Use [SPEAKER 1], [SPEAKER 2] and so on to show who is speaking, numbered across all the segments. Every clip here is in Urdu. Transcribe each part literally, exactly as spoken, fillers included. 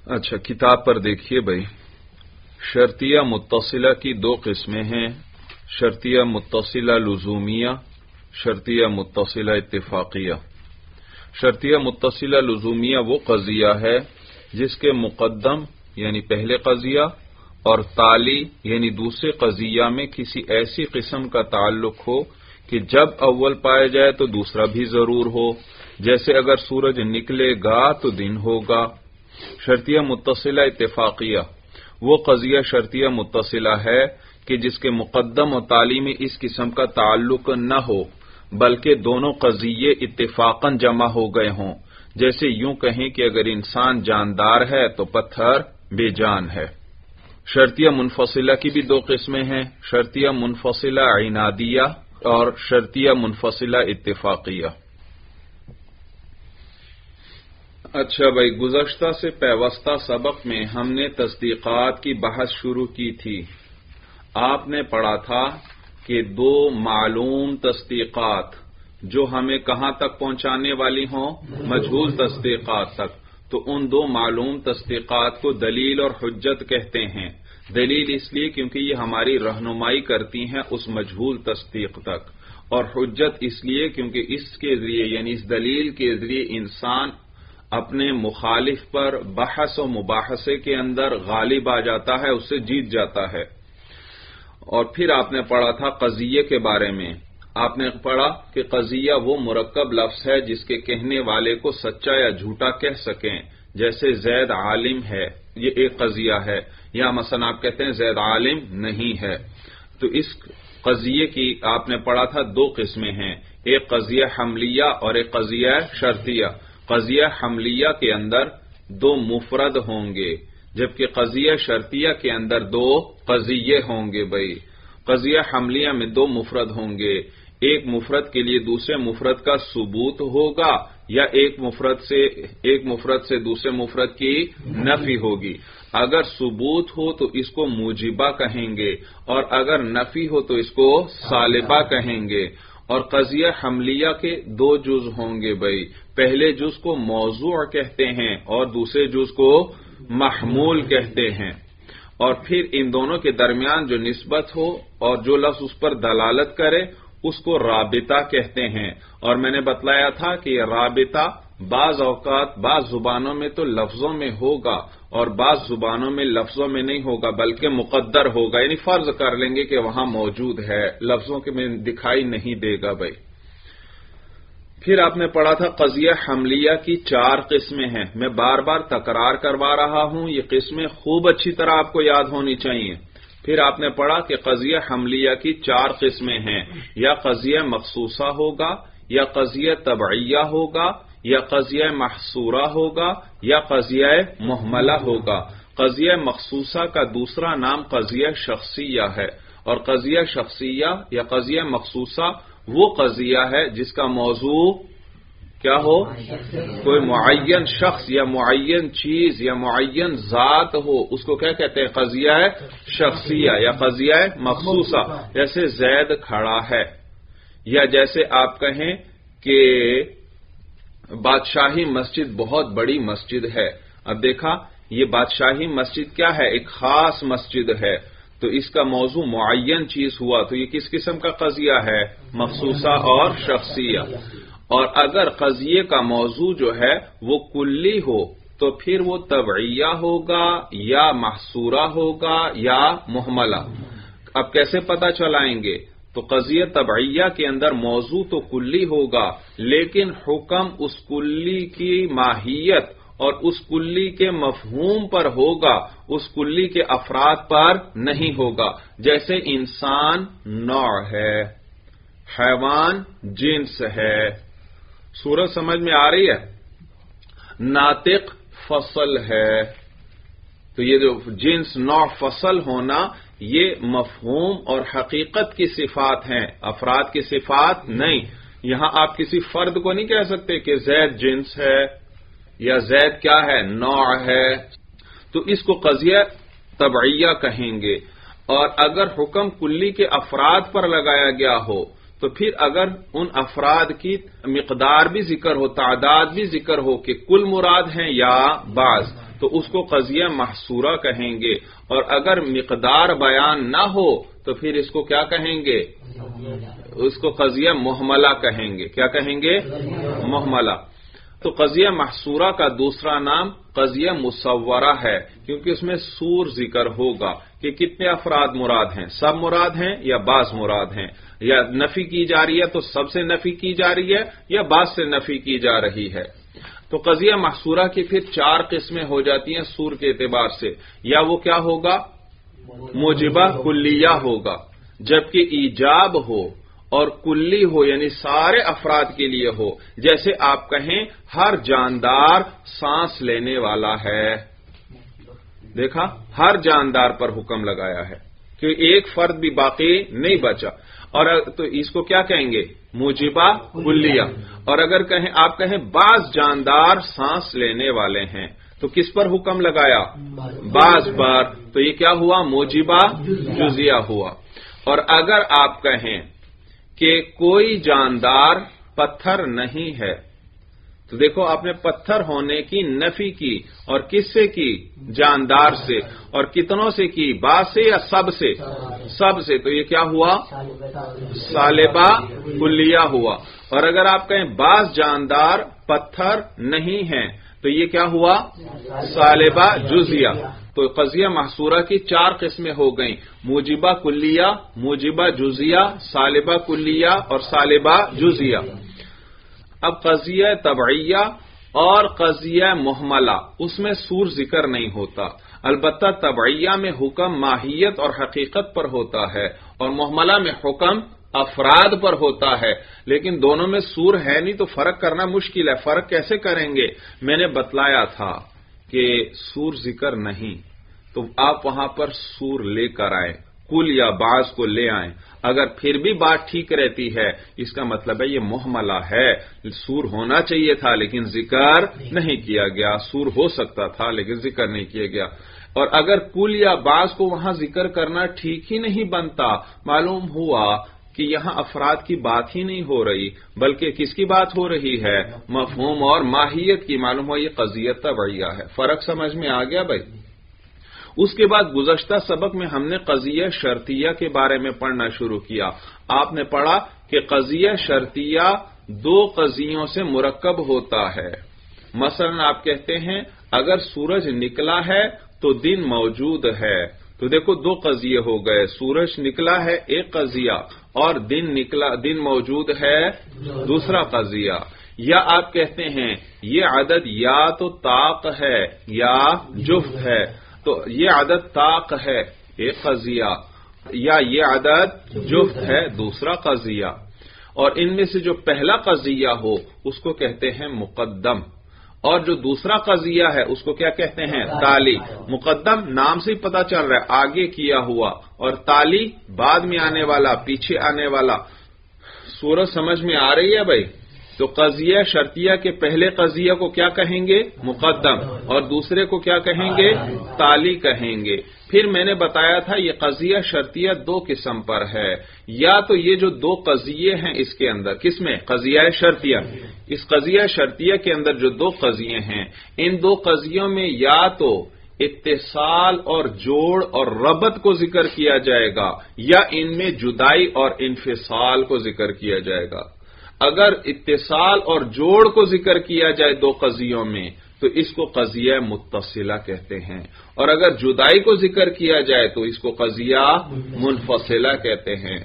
[SPEAKER 1] اچھا، کتاب پر دیکھیے بھائی، شرطیہ متصلہ کی دو قسمیں ہیں، شرطیہ متصلہ لزومیہ، شرطیہ متصلہ اتفاقیہ۔ شرطیہ متصلہ لزومیہ وہ قضیہ ہے جس کے مقدم یعنی پہلے قضیہ اور تالی یعنی دوسرے قضیہ میں کسی ایسی قسم کا تعلق ہو کہ جب اول پایا جائے تو دوسرا بھی ضرور ہو، جیسے اگر سورج نکلے گا تو دن ہوگا۔ شرطیہ متصلہ اتفاقیہ وہ قضیہ شرطیہ متصلہ ہے کہ جس کے مقدم و تالی میں اس قسم کا تعلق نہ ہو بلکہ دونوں قضیے اتفاقاً جمع ہو گئے ہوں، جیسے یوں کہیں کہ اگر انسان جاندار ہے تو پتھر بے جان ہے۔ شرطیہ منفصلہ کی بھی دو قسمیں ہیں، شرطیہ منفصلہ عنادیہ اور شرطیہ منفصلہ اتفاقیہ۔ اچھا بھائی، گزشتہ سے پیوستہ سبق میں ہم نے تصدیقات کی بحث شروع کی تھی۔ آپ نے پڑھا تھا کہ دو معلوم تصدیقات جو ہمیں کہاں تک پہنچانے والی ہوں، مجہول تصدیقات تک، تو ان دو معلوم تصدیقات کو دلیل اور حجت کہتے ہیں۔ دلیل اس لیے کیونکہ یہ ہماری رہنمائی کرتی ہیں اس مجہول تصدیق تک، اور حجت اس لیے کیونکہ اس کے ذریعے یعنی اس دلیل کے ذریعے انسان اپنے مخالف پر بحث و مباحثے کے اندر غالب آ جاتا ہے، اس سے جیت جاتا ہے۔ اور پھر آپ نے پڑھا تھا قضیے کے بارے میں، آپ نے پڑھا کہ قضیہ وہ مرکب لفظ ہے جس کے کہنے والے کو سچا یا جھوٹا کہہ سکیں، جیسے زید عالم ہے، یہ ایک قضیہ ہے، یا مثلا آپ کہتے ہیں زید عالم نہیں ہے۔ تو اس قضیے کی آپ نے پڑھا تھا دو قسمیں ہیں، ایک قضیہ حملیہ اور ایک قضیہ شرطیہ۔ قضیہ حملیہ کے اندر دو مفرد ہوں گے، جبکہ قضیہ شرطیہ کے اندر دو قضیے ہوں گے۔ بھائی، قضیہ حملیہ میں دو مفرد ہوں گے، ایک مفرد کے لیے دوسرے مفرد کا ثبوت ہوگا، یا ایک مفرد سے ایک مفرد سے دوسرے مفرد کی نفی ہوگی۔ اگر ثبوت ہو تو اس کو موجبہ کہیں گے، اور اگر نفی ہو تو اس کو سالبہ کہیں گے۔ اور قضیہ حملیہ کے دو جز ہوں گے بھائی، پہلے جز کو موضوع کہتے ہیں اور دوسرے جز کو محمول کہتے ہیں۔ اور پھر ان دونوں کے درمیان جو نسبت ہو اور جو لفظ اس پر دلالت کرے اس کو رابطہ کہتے ہیں۔ اور میں نے بتلایا تھا کہ یہ رابطہ بعض اوقات بعض زبانوں میں تو لفظوں میں ہوگا اور بعض زبانوں میں لفظوں میں نہیں ہوگا بلکہ مقدر ہوگا، یعنی فرض کر لیں گے کہ وہاں موجود ہے، لفظوں کے میں دکھائی نہیں دے گا بھائی۔ پھر آپ نے پڑھا تھا قضیہ حملیہ کی چار قسمیں ہیں، میں بار بار تکرار کروا رہا ہوں، یہ قسمیں خوب اچھی طرح آپ کو یاد ہونی چاہیے۔ پھر آپ نے پڑھا کہ قضیہ حملیہ کی چار قسمیں ہیں، یا قضیہ مخصوصہ ہوگا، یا قضیہ تبعیہ ہوگا، یا قضیہ محصورہ ہوگا، یا قضیہ محملہ ہوگا۔ قضیہ مخصوصہ کا دوسرا نام قضیہ شخصیہ ہے، اور قضیہ شخصیہ یا قضیہ مخصوصہ وہ قضیہ ہے جس کا موضوع کیا ہو، کوئی معین شخص یا معین چیز یا معین ذات ہو، اس کو کیا کہتے ہیں، قضیہ شخصیہ یا قضیہ مخصوصہ۔ جیسے زید کھڑا ہے، یا جیسے آپ کہیں کہ بادشاہی مسجد بہت بڑی مسجد ہے۔ اب دیکھا، یہ بادشاہی مسجد کیا ہے، ایک خاص مسجد ہے، تو اس کا موضوع معین چیز ہوا، تو یہ کس قسم کا قضیہ ہے، مخصوصہ اور شخصیہ۔ اور اگر قضیے کا موضوع جو ہے وہ کلی ہو تو پھر وہ تبعیہ ہوگا یا محصورہ ہوگا یا محملہ۔ اب کیسے پتہ چلائیں گے؟ تو قضیہ تبعیہ کے اندر موضوع تو کلی ہوگا لیکن حکم اس کلی کی ماہیت اور اس کلی کے مفہوم پر ہوگا، اس کلی کے افراد پر نہیں ہوگا۔ جیسے انسان نوع ہے، حیوان جنس ہے، صورت سمجھ میں آ رہی ہے، ناطق فصل ہے۔ تو یہ جو جنس نوع فصل ہونا یہ مفہوم اور حقیقت کی صفات ہیں، افراد کی صفات نہیں۔ یہاں آپ کسی فرد کو نہیں کہہ سکتے کہ زید جنس ہے یا زید کیا ہے، نوع ہے، تو اس کو قضیہ تبعیہ کہیں گے۔ اور اگر حکم کلی کے افراد پر لگایا گیا ہو تو پھر اگر ان افراد کی مقدار بھی ذکر ہو، تعداد بھی ذکر ہو کہ کل مراد ہیں یا بعض، تو اس کو قضیہ محصورہ کہیں گے، اور اگر مقدار بیان نہ ہو تو پھر اس کو کیا کہیں گے؟ اس کو قضیہ محملہ کہیں گے۔ کیا کہیں گے؟ محملہ۔ تو قضیہ محصورہ کا دوسرا نام قضیہ مصورہ ہے، کیونکہ اس میں سور ذکر ہوگا کہ کتنے افراد مراد ہیں، سب مراد ہیں یا بعض مراد ہیں، یا نفی کی جا رہی ہے تو سب سے نفی کی جا رہی ہے یا بعض سے نفی کی جا رہی ہے۔ تو قضیہ محصورہ کی پھر چار قسمیں ہو جاتی ہیں سور کے اعتبار سے، یا وہ کیا ہوگا؟ موجبہ کلیہ ہوگا، جبکہ ایجاب ہو اور کلی ہو، یعنی سارے افراد کے لیے ہو۔ جیسے آپ کہیں ہر جاندار سانس لینے والا ہے، دیکھا ہر جاندار پر حکم لگایا ہے کہ ایک فرد بھی باقی نہیں بچا، اور تو اس کو کیا کہیں گے؟ موجبہ کلیہ۔ اور اگر کہیں آپ کہیں بعض جاندار سانس لینے والے ہیں تو کس پر حکم لگایا؟ بعض پر، تو یہ کیا ہوا؟ موجبہ جزیہ ہوا۔ اور اگر آپ کہیں کہ کوئی جاندار پتھر نہیں ہے تو دیکھو آپ نے پتھر ہونے کی نفی کی، اور کس سے کی؟ جاندار سے، اور کتنوں سے کی؟ بعض سے یا سب سے؟ سب سے، تو یہ کیا ہوا؟ سالبہ کلیہ ہوا۔ اور اگر آپ کہیں بعض جاندار پتھر نہیں ہیں تو یہ کیا ہوا؟ سالبہ جزیہ۔ تو قضیہ محصورہ کی چار قسمیں ہو گئیں، موجبہ کلیہ، موجبہ جزیہ، سالبہ کلیہ اور سالبہ جزیہ۔ اب قضیہ تبعیہ اور قضیہ محملہ، اس میں سور ذکر نہیں ہوتا، البتہ تبعیہ میں حکم ماہیت اور حقیقت پر ہوتا ہے، اور محملہ میں حکم افراد پر ہوتا ہے، لیکن دونوں میں سور ہے نہیں تو فرق کرنا مشکل ہے۔ فرق کیسے کریں گے؟ میں نے بتلایا تھا کہ سور ذکر نہیں تو آپ وہاں پر سور لے کر آئیں، کل یا بعض کو لے آئیں، اگر پھر بھی بات ٹھیک رہتی ہے اس کا مطلب ہے یہ محملہ ہے، سور ہونا چاہیے تھا لیکن ذکر نہیں کیا گیا، سور ہو سکتا تھا لیکن ذکر نہیں کیا گیا۔ اور اگر کل یا بعض کو وہاں ذکر کرنا ٹھیک ہی نہیں بنتا، معلوم ہوا کہ یہاں افراد کی بات ہی نہیں ہو رہی بلکہ کس کی بات ہو رہی ہے؟ مفہوم اور ماہیت کی، معلوم ہوا یہ قضیہ تبعیہ ہے۔ فرق سمجھ میں آ گیا بھائی؟ اس کے بعد گزشتہ سبق میں ہم نے قضیہ شرطیہ کے بارے میں پڑھنا شروع کیا۔ آپ نے پڑھا کہ قضیہ شرطیہ دو قضیوں سے مرکب ہوتا ہے۔ مثلا آپ کہتے ہیں اگر سورج نکلا ہے تو دن موجود ہے، تو دیکھو دو قضیے ہو گئے، سورج نکلا ہے ایک قضیہ اور دن نکلا دن موجود ہے دوسرا قضیہ۔ یا آپ کہتے ہیں یہ عدد یا تو طاق ہے یا جفت ہے، تو یہ عدد طاق ہے ایک قضیہ، یا یہ عدد جفت ہے دوسرا قضیہ۔ اور ان میں سے جو پہلا قضیہ ہو اس کو کہتے ہیں مقدم، اور جو دوسرا قضیہ ہے اس کو کیا کہتے ہیں؟ تالی۔ مقدم نام سے ہی پتہ چل رہا ہے آگے کیا ہوا، اور تالی بعد میں آنے والا، پیچھے آنے والا۔ صورت سمجھ میں آ رہی ہے بھائی؟ تو قضیہ شرطیہ کے پہلے قضیہ کو کیا کہیں گے؟ مقدم، اور دوسرے کو کیا کہیں گے؟ تالی کہیں گے۔ پھر میں نے بتایا تھا یہ قضیہ شرطیہ دو قسم پر ہے، یا تو یہ جو دو قضیے ہیں اس کے اندر، کس میں؟ قضیہ شرطیہ، اس قضیہ شرطیہ کے اندر جو دو قضیے ہیں ان دو قضیوں میں یا تو اتصال اور جوڑ اور ربط کو ذکر کیا جائے گا، یا ان میں جدائی اور انفصال کو ذکر کیا جائے گا۔ اگر اتصال اور جوڑ کو ذکر کیا جائے دو قضیوں میں تو اس کو قضیہ متصلہ کہتے ہیں، اور اگر جدائی کو ذکر کیا جائے تو اس کو قضیہ منفصلہ کہتے ہیں۔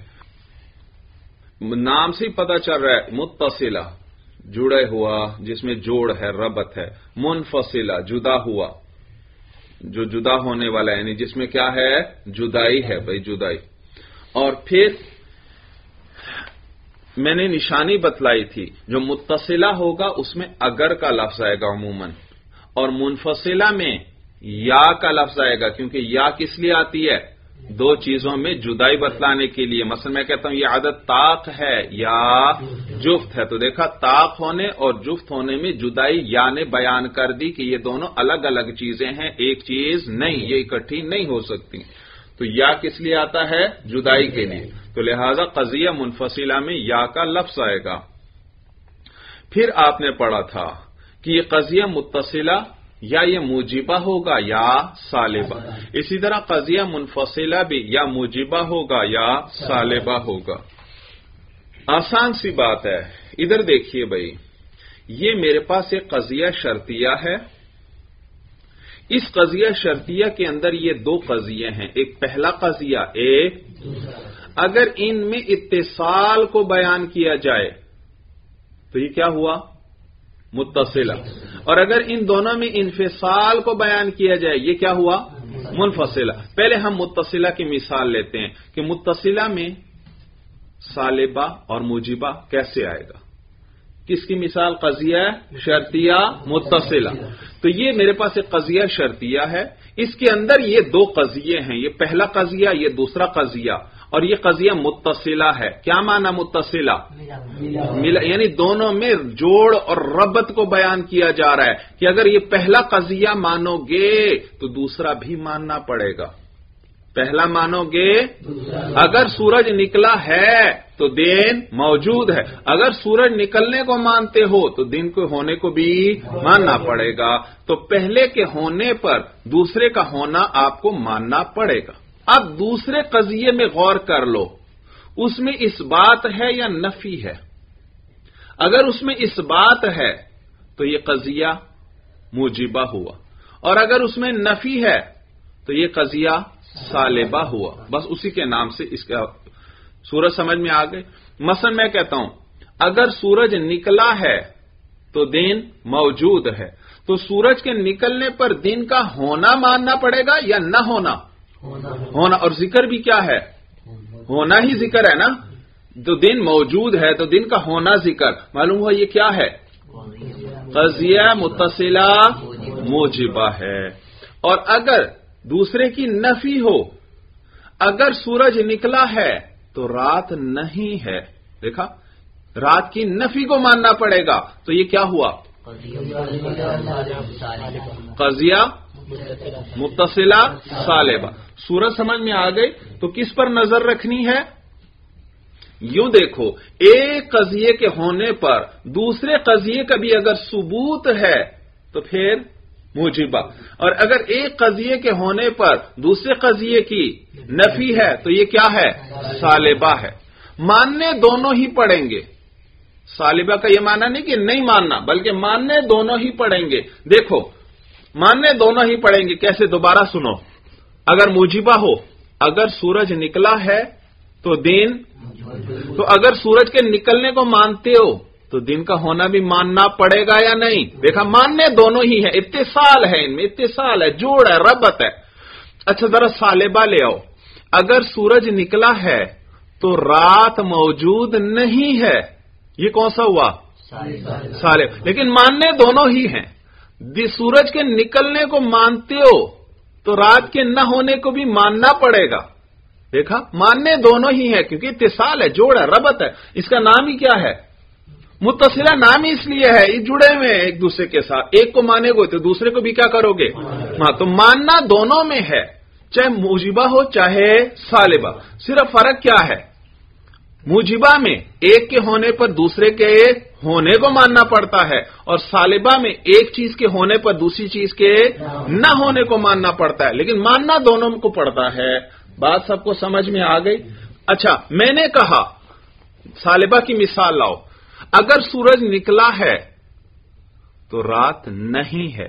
[SPEAKER 1] نام سے پتہ چل رہا ہے متصلہ جڑے ہوا جس میں جوڑ ہے، ربط ہے، منفصلہ جدا ہوا جو جدا ہونے والا ہے، یعنی جس میں کیا ہے؟ جدائی ہے بھائی، جدائی۔ اور پھر میں نے نشانی بتلائی تھی جو متصلہ ہوگا اس میں اگر کا لفظ آئے گا عموماً، اور منفصلہ میں یا کا لفظ آئے گا، کیونکہ یا کس لیے آتی ہے؟ دو چیزوں میں جدائی بتلانے کے لیے۔ مثلا میں کہتا ہوں یہ عدد طاق ہے یا جفت ہے، تو دیکھا طاق ہونے اور جفت ہونے میں جدائی یا نے بیان کر دی کہ یہ دونوں الگ الگ چیزیں ہیں، ایک چیز نہیں، یہ اکٹھی نہیں ہو سکتی۔ تو یا کس لیے آتا ہے؟ جدائی کے لیے، تو لہذا قضیہ منفصلہ میں یا کا لفظ آئے گا۔ پھر آپ نے پڑھا تھا کہ یہ قضیہ متصلہ یا یہ موجبہ ہوگا یا سالبہ. اسی طرح قضیہ منفصلہ بھی یا موجبہ ہوگا یا سالبہ ہوگا. آسان سی بات ہے. ادھر دیکھیے بھائی، یہ میرے پاس ایک قضیہ شرطیہ ہے. اس قضیہ شرطیہ کے اندر یہ دو قضیے ہیں، ایک پہلا قضیہ، ایک اگر ان میں اتصال کو بیان کیا جائے تو یہ کیا ہوا؟ متصلہ. اور اگر ان دونوں میں انفصال کو بیان کیا جائے یہ کیا ہوا؟ منفصلہ. پہلے ہم متصلہ کی مثال لیتے ہیں کہ متصلہ میں سالبہ اور موجبہ کیسے آئے گا. کس کی مثال؟ قضیہ شرطیہ متصلہ. تو یہ میرے پاس ایک قضیہ شرطیہ ہے، اس کے اندر یہ دو قضیے ہیں، یہ پہلا قضیہ، یہ دوسرا قضیہ، اور یہ قضیہ متصلہ ہے. کیا معنی متصلہ؟ ملا، یعنی دونوں میں جوڑ اور ربط کو بیان کیا جا رہا ہے کہ اگر یہ پہلا قضیہ مانو گے تو دوسرا بھی ماننا پڑے گا. پہلا مانو گے، اگر سورج نکلا ہے تو دن موجود ہے. اگر سورج نکلنے کو مانتے ہو تو دن کو ہونے کو بھی ماننا پڑے گا. تو پہلے کے ہونے پر دوسرے کا ہونا آپ کو ماننا پڑے گا. اب دوسرے قضیے میں غور کر لو، اس میں اس بات ہے یا نفی ہے؟ اگر اس میں اس بات ہے تو یہ قضیہ موجبہ ہوا، اور اگر اس میں نفی ہے تو یہ قضیہ سالبہ ہوا. بس اسی کے نام سے اس کا سورج سمجھ میں آ گئے. مثلا میں کہتا ہوں اگر سورج نکلا ہے تو دن موجود ہے، تو سورج کے نکلنے پر دن کا ہونا ماننا پڑے گا یا نہ ہونا؟ ہونا. اور ذکر بھی کیا ہے؟ ہونا ہی ذکر ہے نا. تو دن موجود ہے تو دن کا ہونا ذکر. معلوم ہوا یہ کیا ہے؟ قضیہ متصلہ موجبہ ہے. اور اگر دوسرے کی نفی ہو، اگر سورج نکلا ہے تو رات نہیں ہے، دیکھا، رات کی نفی کو ماننا پڑے گا. تو یہ کیا ہوا؟ قضیہ متصلہ سالبہ. سورج سمجھ میں آ گئی. تو کس پر نظر رکھنی ہے؟ یوں دیکھو، ایک قضیے کے ہونے پر دوسرے قضیے کا بھی اگر ثبوت ہے تو پھر موجبہ، اور اگر ایک قضیے کے ہونے پر دوسرے قضیے کی نفی ہے تو یہ کیا ہے؟ سالبہ ہے. ماننے دونوں ہی پڑیں گے. سالبہ کا یہ معنی نہیں کہ نہیں ماننا، بلکہ ماننے دونوں ہی پڑیں گے. دیکھو، ماننے دونوں ہی پڑیں گے. کیسے؟ دوبارہ سنو. اگر موجبہ ہو، اگر سورج نکلا ہے تو دن، تو اگر سورج کے نکلنے کو مانتے ہو تو دن کا ہونا بھی ماننا پڑے گا یا نہیں؟ دیکھا، ماننے دونوں ہی ہیں. اتصال ہے، ان میں اتصال ہے، جوڑ ہے، ربط ہے. اچھا ذرا سالبہ لے آؤ. اگر سورج نکلا ہے تو رات موجود نہیں ہے، یہ کون سا ہوا؟ سالب. لیکن ماننے دونوں ہی ہیں. سورج کے نکلنے کو مانتے ہو تو رات کے نہ ہونے کو بھی ماننا پڑے گا. دیکھا، ماننے دونوں ہی ہیں کیونکہ اتصال ہے، جوڑ ہے، ربط ہے. اس کا نام ہی کیا ہے؟ متصلہ. نام ہی اس لیے ہے، یہ جڑے ہوئے ہیں ایک دوسرے کے ساتھ. ایک کو مانے گے تو دوسرے کو بھی کیا کرو گے؟ ہاں. تو ماننا دونوں میں ہے، چاہے موجبہ ہو چاہے سالبہ. صرف فرق کیا ہے؟ موجبہ میں ایک کے ہونے پر دوسرے کے ہونے کو ماننا پڑتا ہے، اور سالبہ میں ایک چیز کے ہونے پر دوسری چیز کے نہ ہونے کو ماننا پڑتا ہے. لیکن ماننا دونوں کو پڑتا ہے. بات سب کو سمجھ میں آ گئی؟ اچھا، میں نے کہا سالبہ کی مثال لاؤ. اگر سورج نکلا ہے تو رات نہیں ہے.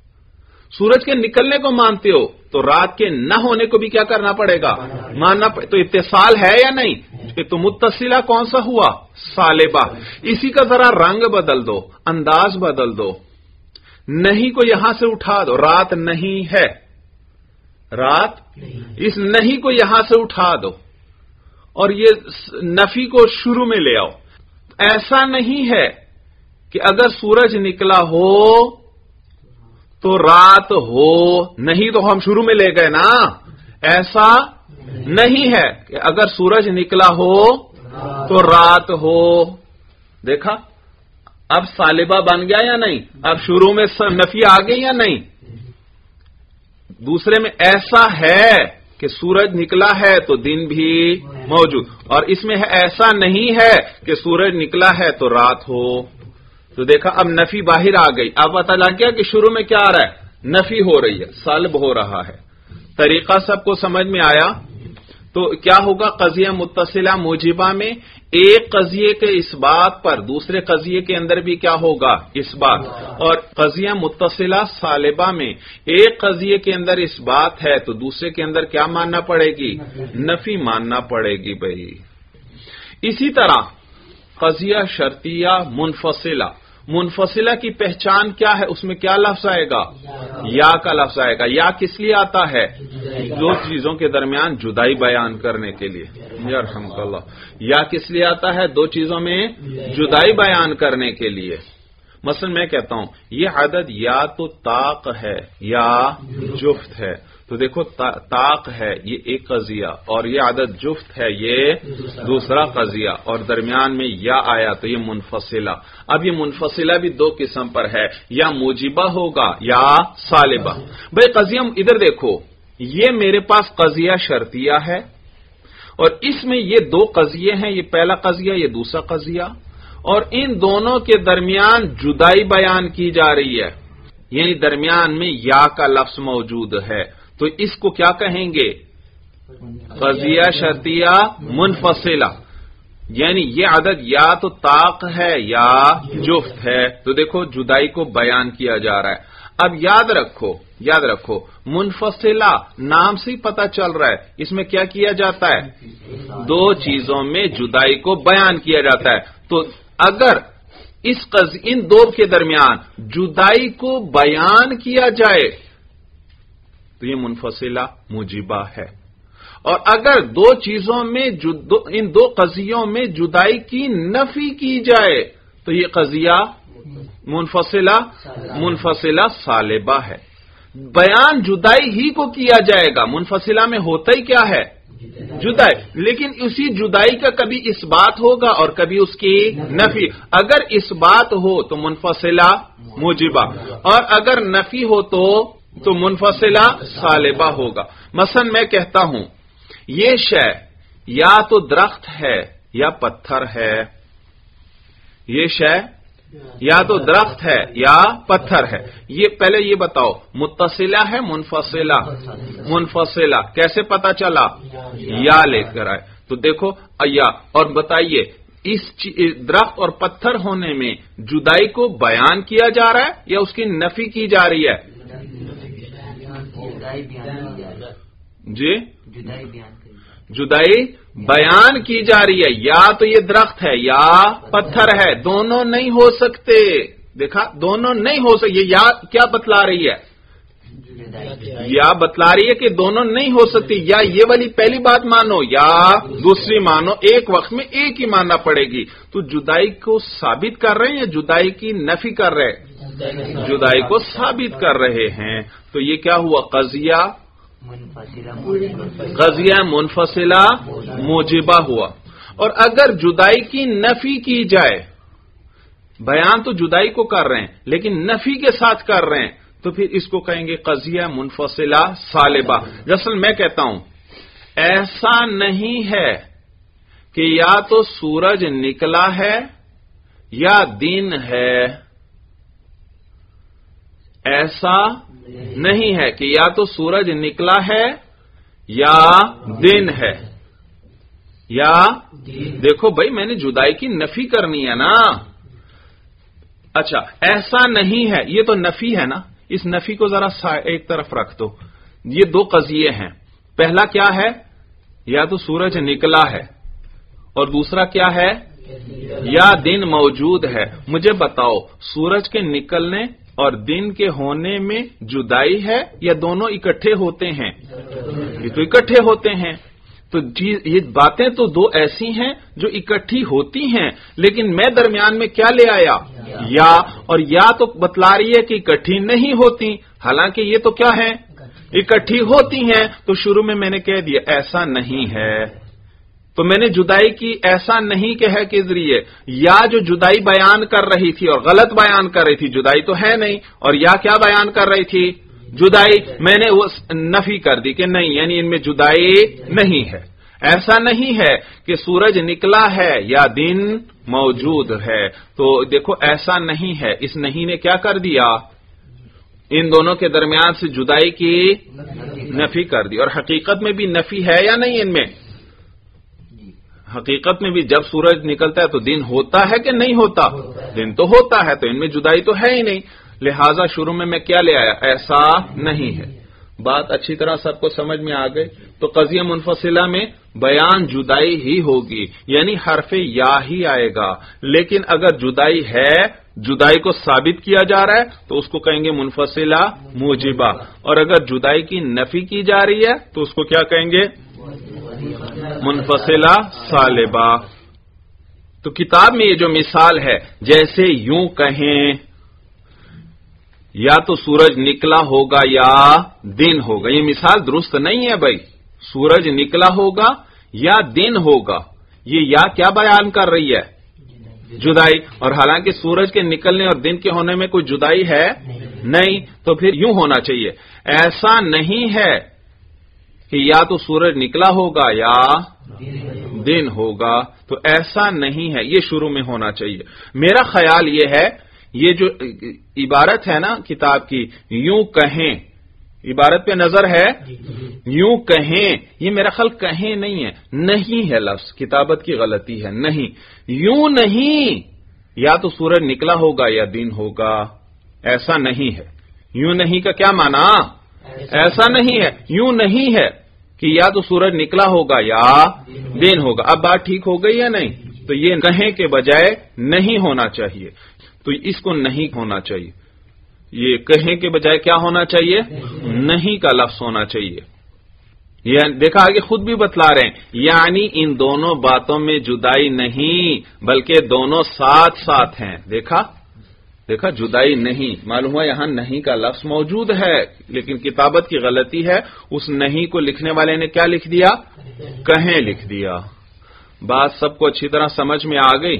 [SPEAKER 1] سورج کے نکلنے کو مانتے ہو تو رات کے نہ ہونے کو بھی کیا کرنا پڑے گا؟ ماننا پڑے. تو اتصال ہے یا نہیں؟ تو متصلہ کون سا ہوا؟ سالبہ. اسی کا ذرا رنگ بدل دو، انداز بدل دو. نہیں کو یہاں سے اٹھا دو، رات نہیں ہے. رات، اس نہیں کو یہاں سے اٹھا دو اور یہ نفی کو شروع میں لے آؤ. ایسا نہیں ہے کہ اگر سورج نکلا ہو تو رات ہو. نہیں تو ہم شروع میں لے گئے نا. ایسا نہیں ہے کہ اگر سورج نکلا ہو تو رات ہو. دیکھا، اب سالبہ بن گیا یا نہیں؟ اب شروع میں نفی آ گئی یا نہیں؟ دوسرے میں ایسا ہے کہ سورج نکلا ہے تو دن بھی موجود، اور اس میں ایسا نہیں ہے کہ سورج نکلا ہے تو رات ہو. تو دیکھا، اب نفی باہر آ گئی. اب پتہ لگ گیا کہ شروع میں کیا آ رہا ہے؟ نفی ہو رہی ہے، سلب ہو رہا ہے۔ طریقہ سب کو سمجھ میں آیا؟ تو کیا ہوگا قضیہ متصلہ موجبہ میں؟ ایک قضیے کے اس بات پر دوسرے قضیے کے اندر بھی کیا ہوگا؟ اس بات۔ اور قضیہ متصلہ سالبہ میں ایک قضیے کے اندر اس بات ہے تو دوسرے کے اندر کیا ماننا پڑے گی؟ نفی ماننا پڑے گی بھائی۔ اسی طرح قضیہ شرطیہ منفصلہ، منفصلہ کی پہچان کیا ہے؟ اس میں کیا لفظ آئے گا؟ یا کا لفظ آئے گا۔ یا کس لیے آتا ہے؟ دو چیزوں کے درمیان جدائی بیان کرنے کے لیے۔ یرحمک اللہ۔ یا کس لیے آتا ہے؟ دو چیزوں میں جدائی بیان کرنے کے لیے۔ مثلا میں کہتا ہوں یہ عدد یا تو طاق ہے یا جفت ہے، تو دیکھو طاق ہے یہ ایک قضیہ اور یہ عدد جفت ہے یہ دوسرا قضیہ، اور درمیان میں یا آیا تو یہ منفصلہ۔ اب یہ منفصلہ بھی دو قسم پر ہے، یا موجبہ ہوگا یا سالبہ۔ بھئی قضیہ ادھر دیکھو، یہ میرے پاس قضیہ شرطیہ ہے اور اس میں یہ دو قضیے ہیں، یہ پہلا قضیہ یہ دوسرا قضیہ، اور ان دونوں کے درمیان جدائی بیان کی جا رہی ہے، یعنی درمیان میں یا کا لفظ موجود ہے، تو اس کو کیا کہیں گے؟ قضیہ شرطیہ منفصلہ۔ یعنی یہ عدد یا تو طاق ہے یا جفت ہے، تو دیکھو جدائی کو بیان کیا جا رہا ہے۔ اب یاد رکھو یاد رکھو منفصلہ نام سے ہی پتہ چل رہا ہے اس میں کیا کیا جاتا ہے؟ دو چیزوں میں جدائی کو بیان کیا جاتا ہے۔ تو اگر اس قض... ان دو کے درمیان جدائی کو بیان کیا جائے تو یہ منفصلہ موجبہ ہے، اور اگر دو چیزوں میں جد... ان دو قضیوں میں جدائی کی نفی کی جائے تو یہ قضیہ منفصلہ منفصلہ سالبہ ہے۔ بیان جدائی ہی کو کیا جائے گا، منفصلہ میں ہوتا ہی کیا ہے؟ جدائی، لیکن اسی جدائی کا کبھی اس بات ہوگا اور کبھی اس کی نفی۔ اگر اس بات ہو تو منفصلہ موجبہ، اور اگر نفی ہو تو تو منفصلہ سالبہ ہوگا۔ مثلا میں کہتا ہوں یہ شے یا تو درخت ہے یا پتھر ہے، یہ شے یا تو درخت ہے یا پتھر ہے۔ یہ پہلے یہ بتاؤ متصلہ ہے منفصلہ؟ منفصلہ۔ کیسے پتا چلا؟ یا لے کر آئے تو دیکھو یا، اور بتائیے اس درخت اور پتھر ہونے میں جدائی کو بیان کیا جا رہا ہے یا اس کی نفی کی جا رہی ہے؟ جی جدائی بیان کی جا رہی ہے۔ یا تو یہ درخت ہے یا پتھر ہے، دونوں نہیں ہو سکتے۔ دیکھا دونوں نہیں ہو سکتے۔ یہ یا کیا بتلا رہی ہے؟ یا بتلا رہی ہے کہ دونوں نہیں ہو سکتی، یا یہ والی پہلی بات مانو یا دوسری مانو، ایک وقت میں ایک ہی ماننا پڑے گی۔ تو جدائی کو ثابت کر رہے ہیں یا جدائی کی نفی کر رہے ہیں؟ جدائی کو ثابت کر رہے ہیں۔ تو یہ کیا ہوا؟ قضیہ قضیہ منفصلہ موجبہ ہوا۔ اور اگر جدائی کی نفی کی جائے، بیان تو جدائی کو کر رہے ہیں لیکن نفی کے ساتھ کر رہے ہیں، تو پھر اس کو کہیں گے قضیہ منفصلہ سالبہ۔ جیسے میں کہتا ہوں ایسا نہیں ہے کہ یا تو سورج نکلا ہے یا دن ہے، ایسا نہیں ہے کہ یا تو سورج نکلا ہے یا دن ہے، یا دیکھو بھائی میں نے جدائی کی نفی کرنی ہے نا۔ اچھا ایسا نہیں ہے، یہ تو نفی ہے نا، اس نفی کو ذرا ایک طرف رکھ دو۔ یہ دو قضیے ہیں، پہلا کیا ہے؟ یا تو سورج نکلا ہے، اور دوسرا کیا ہے؟ یا دن موجود ہے۔ مجھے بتاؤ سورج کے نکلنے اور دن کے ہونے میں جدائی ہے یا دونوں اکٹھے ہوتے ہیں؟ یہ تو اکٹھے ہوتے ہیں۔ تو یہ باتیں تو دو ایسی ہیں جو اکٹھی ہوتی ہیں، لیکن میں درمیان میں کیا لے آیا؟ یا، اور یا تو بتلا رہی ہے کہ اکٹھی نہیں ہوتی، حالانکہ یہ تو کیا ہے؟ اکٹھی ہوتی ہیں۔ تو شروع میں میں نے کہہ دیا ایسا نہیں ہے، تو میں نے جدائی کی ایسا نہیں کہ ہے کے ذریعے، یا جو جدائی بیان کر رہی تھی اور غلط بیان کر رہی تھی، جدائی تو ہے نہیں، اور یا کیا بیان کر رہی تھی؟ جدائی۔ میں نے وہ نفی کر دی کہ نہیں، یعنی ان میں جدائی نہیں ہے۔ ایسا نہیں ہے کہ سورج نکلا ہے یا دن موجود ہے۔ تو دیکھو ایسا نہیں ہے، اس نہیں نے کیا کر دیا؟ ان دونوں کے درمیان سے جدائی کی نفی کر دی. اور حقیقت میں بھی نفی ہے یا نہیں ان میں؟ حقیقت میں بھی جب سورج نکلتا ہے تو دن ہوتا ہے کہ نہیں ہوتا؟ دن تو ہوتا ہے، تو ان میں جدائی تو ہے ہی نہیں. لہذا شروع میں میں کیا لے آیا؟ ایسا نہیں ہے. بات اچھی طرح سب کو سمجھ میں آ گئی. تو قضیہ منفصلہ میں بیان جدائی ہی ہوگی، یعنی حرف یا ہی آئے گا. لیکن اگر جدائی ہے، جدائی کو ثابت کیا جا رہا ہے تو اس کو کہیں گے منفصلہ موجبہ. اور اگر جدائی کی نفی کی جا رہی ہے تو اس کو کیا کہیں گے؟ منفصلہ سالبہ. تو کتاب میں یہ جو مثال ہے، جیسے یوں کہیں یا تو سورج نکلا ہوگا یا دن ہوگا، یہ مثال درست نہیں ہے بھائی. سورج نکلا ہوگا یا دن ہوگا، یہ یا کیا بیان کر رہی ہے؟ جدائی. اور حالانکہ سورج کے نکلنے اور دن کے ہونے میں کوئی جدائی ہے نہیں. تو پھر یوں ہونا چاہیے، ایسا نہیں ہے کہ یا تو سورج نکلا ہوگا یا دن ہوگا، تو ایسا نہیں ہے. یہ شروع میں ہونا چاہیے. میرا خیال یہ ہے، یہ جو عبارت ہے نا کتاب کی، یوں کہیں، عبارت پہ نظر ہے، یوں کہیں، یہ میرا خیال کہیں نہیں ہے، نہیں ہے لفظ، کتابت کی غلطی ہے. نہیں، یوں نہیں، یا تو سورج نکلا ہوگا یا دن ہوگا، ایسا نہیں ہے. یوں نہیں کا کیا معنی؟ ایسا نہیں ہے. یوں نہیں ہے کہ یا تو سورج نکلا ہوگا یا دن ہوگا. اب بات ٹھیک ہو گئی یا نہیں؟ تو یہ کہیں کے بجائے نہیں ہونا چاہیے. تو اس کو نہیں ہونا چاہیے. یہ کہیں کے بجائے کیا ہونا چاہیے؟ نہیں کا لفظ ہونا چاہیے. یہ دیکھا آگے خود بھی بتلا رہے ہیں، یعنی ان دونوں باتوں میں جدائی نہیں بلکہ دونوں ساتھ ساتھ ہیں. دیکھا دیکھا جدائی نہیں. معلوم ہوا یہاں نہیں کا لفظ موجود ہے، لیکن کتابت کی غلطی ہے. اس نہیں کو لکھنے والے نے کیا لکھ دیا؟ کہیں لکھ دیا. بات سب کو اچھی طرح سمجھ میں آ گئی.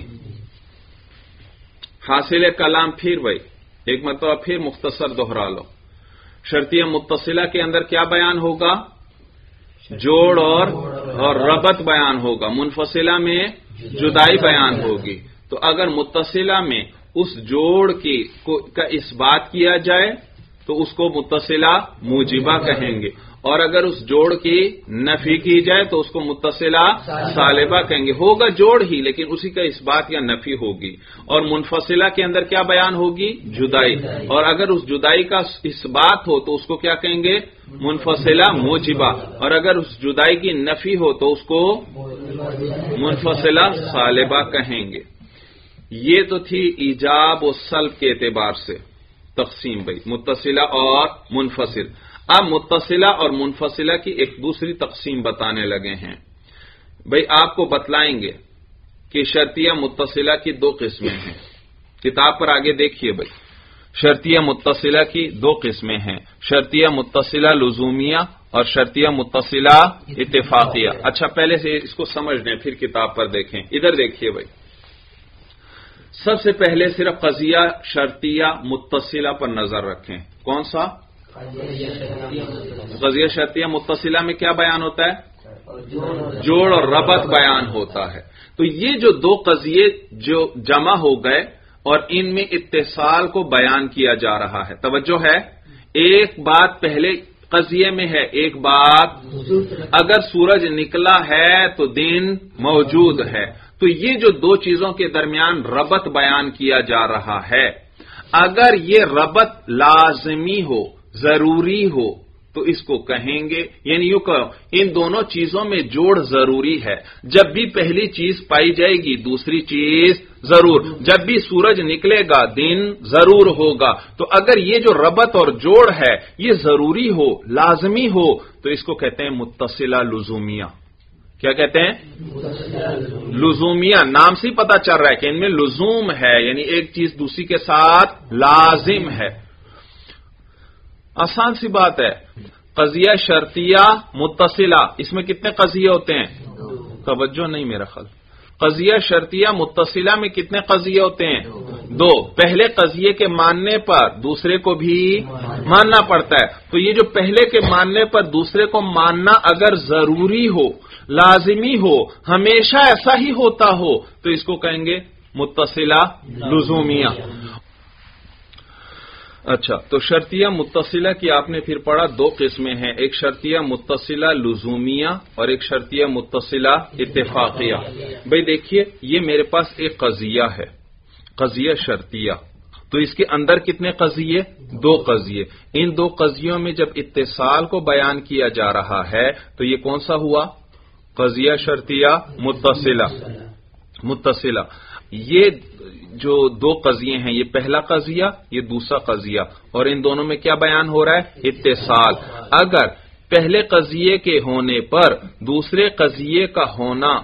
[SPEAKER 1] حاصل کلام پھر بھائی ایک مرتبہ پھر مختصر دوہرا لو. شرطیہ متصلہ کے اندر کیا بیان ہوگا؟ جوڑ اور اور ربط بیان ہوگا. منفصلہ میں جدائی بیان ہوگی. تو اگر متصلہ میں اس جوڑ کی کا اس بات کیا جائے تو اس کو متصلہ موجبہ کہیں گے، اور اگر اس جوڑ کی نفی کی جائے تو اس کو متصلہ سالبہ کہیں گے. ہوگا جوڑ ہی لیکن اسی کا اس بات یا نفی ہوگی. اور منفصلہ کے اندر کیا بیان ہوگی؟ جدائی. اور اگر اس جدائی کا اس بات ہو تو اس کو کیا کہیں گے؟ منفصلہ موجبہ. اور اگر اس جدائی کی نفی ہو تو اس کو منفصلہ سالبہ کہیں گے. یہ تو تھی ایجاب و سلب کے اعتبار سے تقسیم بھائی، متصلہ اور منفصل. اب متصلہ اور منفصلہ کی ایک دوسری تقسیم بتانے لگے ہیں. بھائی آپ کو بتلائیں گے کہ شرطیہ متصلہ کی دو قسمیں ہیں. کتاب پر آگے دیکھیے بھائی. شرطیہ متصلہ کی دو قسمیں ہیں، شرطیہ متصلہ لزومیہ اور شرطیہ متصلہ اتفاقیہ. اچھا پہلے سے اس کو سمجھ لیں پھر کتاب پر دیکھیں. ادھر دیکھیے بھائی، سب سے پہلے صرف قضیہ شرطیہ متصلہ پر نظر رکھیں. کون سا؟ قضیہ شرطیہ متصلہ میں کیا بیان ہوتا ہے؟ جوڑ اور ربط بیان ہوتا ہے. تو یہ جو دو قضیے جو جمع ہو گئے اور ان میں اتصال کو بیان کیا جا رہا ہے. توجہ ہے، ایک بات پہلے قضیے میں ہے، ایک بات اگر سورج نکلا ہے تو دن موجود ہے. تو یہ جو دو چیزوں کے درمیان ربط بیان کیا جا رہا ہے، اگر یہ ربط لازمی ہو، ضروری ہو تو اس کو کہیں گے، یعنی یوں کہو ان دونوں چیزوں میں جوڑ ضروری ہے. جب بھی پہلی چیز پائی جائے گی دوسری چیز ضرور، جب بھی سورج نکلے گا دن ضرور ہوگا. تو اگر یہ جو ربط اور جوڑ ہے یہ ضروری ہو، لازمی ہو، تو اس کو کہتے ہیں متصلہ لزومیہ. کیا کہتے ہیں؟ لزومیہ. نام سے پتہ چل رہا ہے کہ ان میں لزوم ہے، یعنی ایک چیز دوسری کے ساتھ لازم ہے. آسان سی بات ہے. قضیہ شرطیہ متصلہ، اس میں کتنے قضیے ہوتے ہیں؟ توجہ نہیں میرا خیال. قضیہ شرطیہ متصلہ میں کتنے قضیے ہوتے ہیں؟ دو. پہلے قضیے کے ماننے پر دوسرے کو بھی ماننا پڑتا ہے. تو یہ جو پہلے کے ماننے پر دوسرے کو ماننا اگر ضروری ہو، لازمی ہو، ہمیشہ ایسا ہی ہوتا ہو تو اس کو کہیں گے متصلہ لزومیہ. اچھا، تو شرطیہ متصلہ کی آپ نے پھر پڑھا دو قسمیں ہیں، ایک شرطیہ متصلہ لزومیہ اور ایک شرطیہ متصلہ اتفاقیہ۔ بھئی دیکھیے، یہ میرے پاس ایک قضیہ ہے، قضیہ شرطیہ، تو اس کے اندر کتنے قضیے؟ دو قضیے۔ ان دو قضیوں میں جب اتصال کو بیان کیا جا رہا ہے تو یہ کون سا ہوا؟ قضیہ شرطیہ متصلہ متصلہ یہ جو دو قضیے ہیں، یہ پہلا قضیہ، یہ دوسرا قضیہ، اور ان دونوں میں کیا بیان ہو رہا ہے؟ اتصال۔ اگر پہلے قضیے کے ہونے پر دوسرے قضیے کا ہونا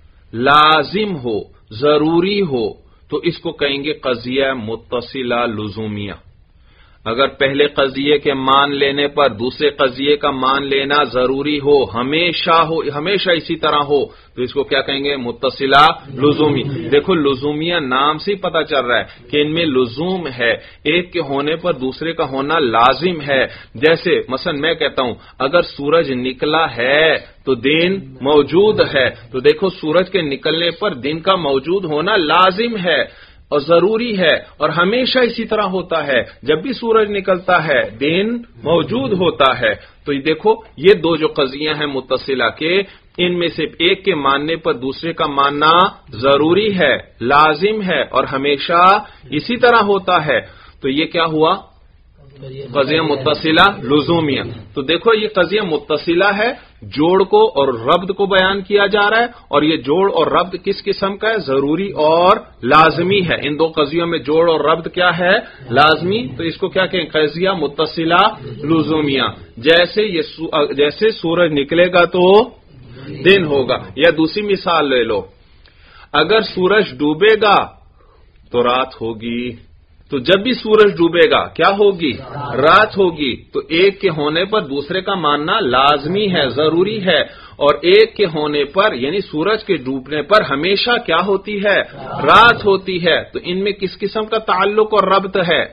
[SPEAKER 1] لازم ہو، ضروری ہو، تو اس کو کہیں گے قضیہ متصلہ لزومیہ۔ اگر پہلے قضیے کے مان لینے پر دوسرے قضیے کا مان لینا ضروری ہو، ہمیشہ ہو، ہمیشہ اسی طرح ہو، تو اس کو کیا کہیں گے؟ متصلہ لزومی۔ دیکھو لزومیہ نام سے ہی پتہ چل رہا ہے کہ ان میں لزوم ہے، ایک کے ہونے پر دوسرے کا ہونا لازم ہے۔ جیسے مثلا میں کہتا ہوں اگر سورج نکلا ہے تو دن موجود ہے، تو دیکھو سورج کے نکلنے پر دن کا موجود ہونا لازم ہے اور ضروری ہے، اور ہمیشہ اسی طرح ہوتا ہے، جب بھی سورج نکلتا ہے دن موجود ہوتا ہے۔ تو یہ دیکھو یہ دو جو قضیاں ہیں متصلہ کے، ان میں سے ایک کے ماننے پر دوسرے کا ماننا ضروری ہے، لازم ہے اور ہمیشہ اسی طرح ہوتا ہے، تو یہ کیا ہوا؟ قضیہ متصلہ لزومیہ۔ تو دیکھو یہ قضیہ متصلہ ہے، جوڑ کو اور ربط کو بیان کیا جا رہا ہے، اور یہ جوڑ اور ربط کس قسم کا ہے؟ ضروری اور لازمی ہے۔ ان دو قضیوں میں جوڑ اور ربط کیا ہے؟ لازمی۔ تو اس کو کیا کہیں؟ قضیہ متصلہ لزومیہ۔ جیسے یہ سو جیسے سورج نکلے گا تو دن ہوگا، یا دوسری مثال لے لو، اگر سورج ڈوبے گا تو رات ہوگی، تو جب بھی سورج ڈوبے گا کیا ہوگی؟ رات ہوگی۔ تو ایک کے ہونے پر دوسرے کا ماننا لازمی ہے، ضروری ہے، اور ایک کے ہونے پر یعنی سورج کے ڈوبنے پر ہمیشہ کیا ہوتی ہے؟ رات ہوتی ہے۔ تو ان میں کس قسم کا تعلق اور ربط ہے؟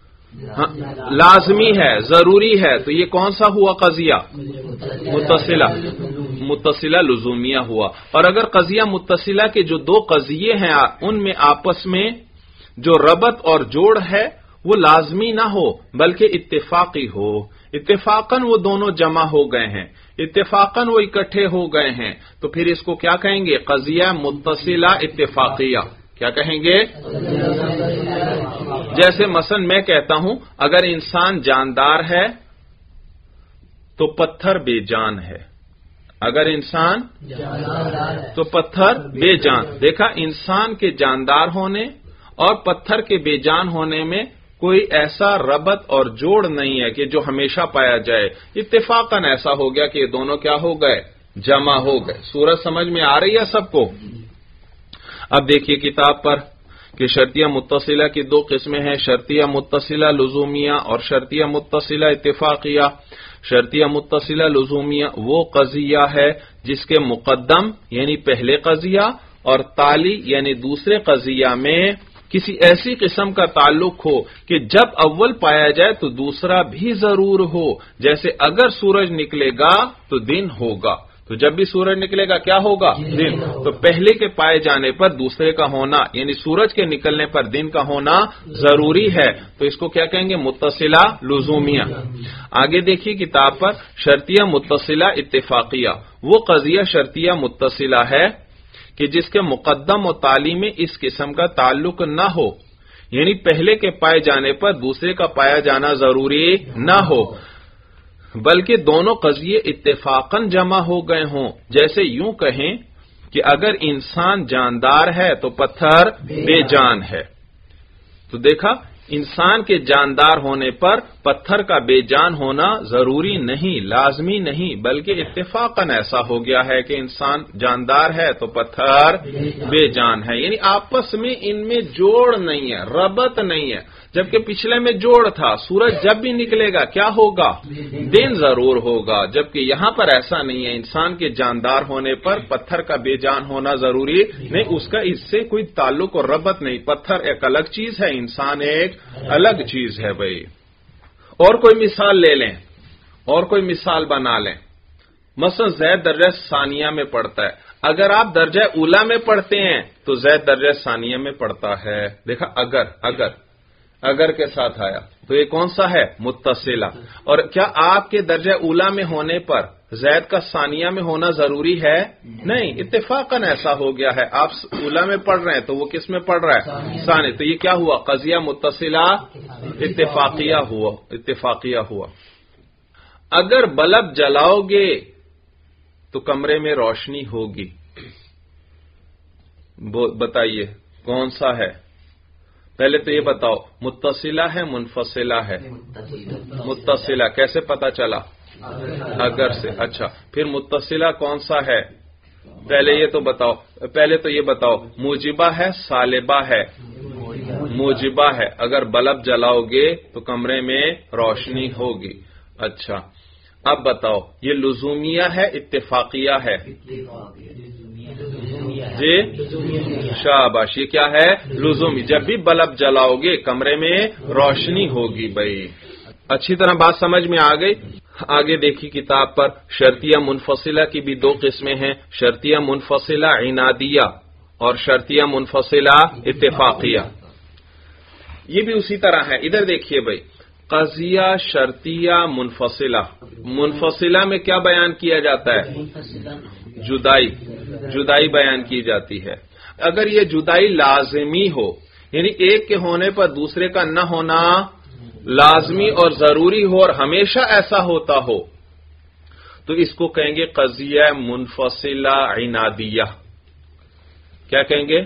[SPEAKER 1] لازمی ہے، ضروری ہے۔ تو یہ کون سا ہوا قضیہ؟ متصلہ متصلہ لزومیہ ہوا۔ اور اگر قضیہ متصلہ کے جو دو قضیے ہیں ان میں آپس میں جو ربط اور جوڑ ہے وہ لازمی نہ ہو بلکہ اتفاقی ہو، اتفاقاً وہ دونوں جمع ہو گئے ہیں، اتفاقاً وہ اکٹھے ہو گئے ہیں، تو پھر اس کو کیا کہیں گے؟ قضیہ متصلہ اتفاقیہ۔ کیا کہیں گے؟ جیسے مثلا میں کہتا ہوں اگر انسان جاندار ہے تو پتھر بے جان ہے، اگر انسان تو پتھر بے جان۔ دیکھا انسان کے جاندار ہونے اور پتھر کے بے جان ہونے میں کوئی ایسا ربط اور جوڑ نہیں ہے کہ جو ہمیشہ پایا جائے، اتفاقاً ایسا ہو گیا کہ یہ دونوں کیا ہو گئے؟ جمع ہو گئے۔ سورج سمجھ میں آ رہی ہے سب کو؟ اب دیکھیے کتاب پر کہ شرطیہ متصلہ کی دو قسمیں ہیں، شرطیہ متصلہ لزومیہ اور شرطیہ متصلہ اتفاقیہ۔ شرطیہ متصلہ لزومیہ وہ قضیہ ہے جس کے مقدم یعنی پہلے قضیہ اور تالی یعنی دوسرے قضیہ میں کسی ایسی قسم کا تعلق ہو کہ جب اول پایا جائے تو دوسرا بھی ضرور ہو، جیسے اگر سورج نکلے گا تو دن ہوگا، تو جب بھی سورج نکلے گا کیا ہوگا؟ دن۔ تو پہلے کے پائے جانے پر دوسرے کا ہونا یعنی سورج کے نکلنے پر دن کا ہونا ضروری ہے، تو اس کو کیا کہیں گے؟ متصلہ لزومیہ۔ آگے دیکھیے کتاب پر شرطیہ متصلہ اتفاقیہ وہ قضیہ شرطیہ متصلہ ہے کہ جس کے مقدم و تالی میں اس قسم کا تعلق نہ ہو، یعنی پہلے کے پائے جانے پر دوسرے کا پایا جانا ضروری نہ ہو بلکہ دونوں قضیے اتفاقاً جمع ہو گئے ہوں۔ جیسے یوں کہیں کہ اگر انسان جاندار ہے تو پتھر بے جان ہے، تو دیکھا انسان کے جاندار ہونے پر پتھر کا بے جان ہونا ضروری نہیں، لازمی نہیں، بلکہ اتفاقاً ایسا ہو گیا ہے کہ انسان جاندار ہے تو پتھر بے جان ہے، یعنی آپس میں ان میں جوڑ نہیں ہے، ربط نہیں ہے، جبکہ پچھلے میں جوڑ تھا، سورج جب بھی نکلے گا کیا ہوگا؟ دن ضرور ہوگا، جبکہ یہاں پر ایسا نہیں ہے، انسان کے جاندار ہونے پر پتھر کا بے جان ہونا ضروری نہیں، اس کا اس سے کوئی تعلق اور ربط نہیں، پتھر ایک الگ چیز ہے، انسان ایک الگ چیز ہے۔ بھائی اور کوئی مثال لے لیں، اور کوئی مثال بنا لیں، مثلا زید درجہ ثانیہ میں پڑھتا ہے، اگر آپ درجہ اولا میں پڑھتے ہیں تو زید درجہ ثانیہ میں پڑھتا ہے۔ دیکھا اگر اگر اگر کے ساتھ آیا، تو یہ کون سا ہے؟ متصلہ. اور کیا آپ کے درجہ اولا میں ہونے پر زید کا ثانیہ میں ہونا ضروری ہے؟ نہیں، اتفاقاً ایسا ہو گیا ہے. آپ اولا میں پڑھ رہے ہیں تو وہ کس میں پڑھ رہا ہے؟ ثانی. تو یہ کیا ہوا؟ قضیہ متصلہ اتفاقیہ ہوا اتفاقیہ ہوا. اگر بلب جلاؤ گے تو کمرے میں روشنی ہوگی. بتائیے کون سا ہے؟ پہلے تو یہ بتاؤ متصلہ ہے منفصلہ ہے؟ متصلہ. کیسے پتا چلا؟ اگر سے. اچھا، پھر متصلہ کون سا ہے؟ پہلے یہ تو بتاؤ پہلے تو یہ بتاؤ موجبہ ہے سالبہ ہے؟ موجبہ ہے. اگر بلب جلاؤ گے تو کمرے میں روشنی ہوگی. اچھا، اب بتاؤ یہ لزومیہ ہے اتفاقیہ ہے؟ جی شاباش. یہ کیا ہے؟ لزومی. جب بھی بلب جلاؤ گے کمرے میں روشنی ہوگی. بھائی اچھی طرح بات سمجھ میں آ گئی. آگے دیکھی کتاب پر. شرطیہ منفصلہ کی بھی دو قسمیں ہیں، شرطیہ منفصلہ عنادیہ اور شرطیہ منفصلہ اتفاقیہ. یہ بھی اسی طرح ہے. ادھر دیکھیے بھائی، قضیہ شرطیہ منفصلہ. منفصلہ میں کیا بیان کیا جاتا ہے؟ جدائی. جدائی بیان کی جاتی ہے. اگر یہ جدائی لازمی ہو، یعنی ایک کے ہونے پر دوسرے کا نہ ہونا لازمی اور ضروری ہو اور ہمیشہ ایسا ہوتا ہو، تو اس کو کہیں گے قضیہ منفصلہ عنادیہ. کیا کہیں گے؟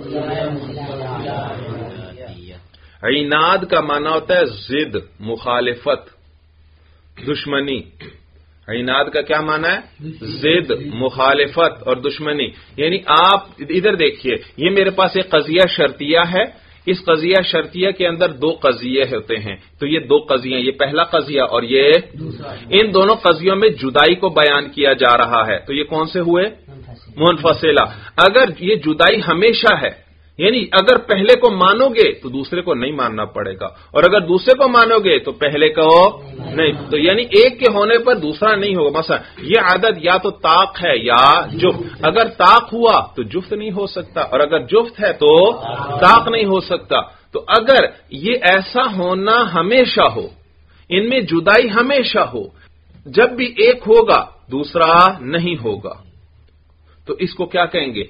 [SPEAKER 1] عناد کا معنی ہوتا ہے ضد، مخالفت، دشمنی. عناد کا کیا معنی ہے؟ ضد، مخالفت اور دشمنی. یعنی آپ ادھر دیکھیے، یہ میرے پاس ایک قضیہ شرطیہ ہے. اس قضیہ شرطیہ کے اندر دو قضیے ہوتے ہیں. تو یہ دو قضیے، یہ پہلا قضیہ اور یہ ان دونوں قضیوں میں جدائی کو بیان کیا جا رہا ہے. تو یہ کون سے ہوئے؟ منفصلہ. اگر یہ جدائی ہمیشہ ہے، یعنی اگر پہلے کو مانو گے تو دوسرے کو نہیں ماننا پڑے گا، اور اگر دوسرے کو مانو گے تو پہلے کو نہیں. تو یعنی ایک کے ہونے پر دوسرا نہیں ہوگا. مثلا یہ عدد یا تو طاق ہے یا جفت. اگر طاق ہوا تو جفت نہیں ہو سکتا، اور اگر جفت ہے تو طاق نہیں ہو سکتا. تو اگر یہ ایسا ہونا ہمیشہ ہو، ان میں جدائی ہمیشہ ہو، جب بھی ایک ہوگا دوسرا نہیں ہوگا، تو اس کو کیا کہیں گے؟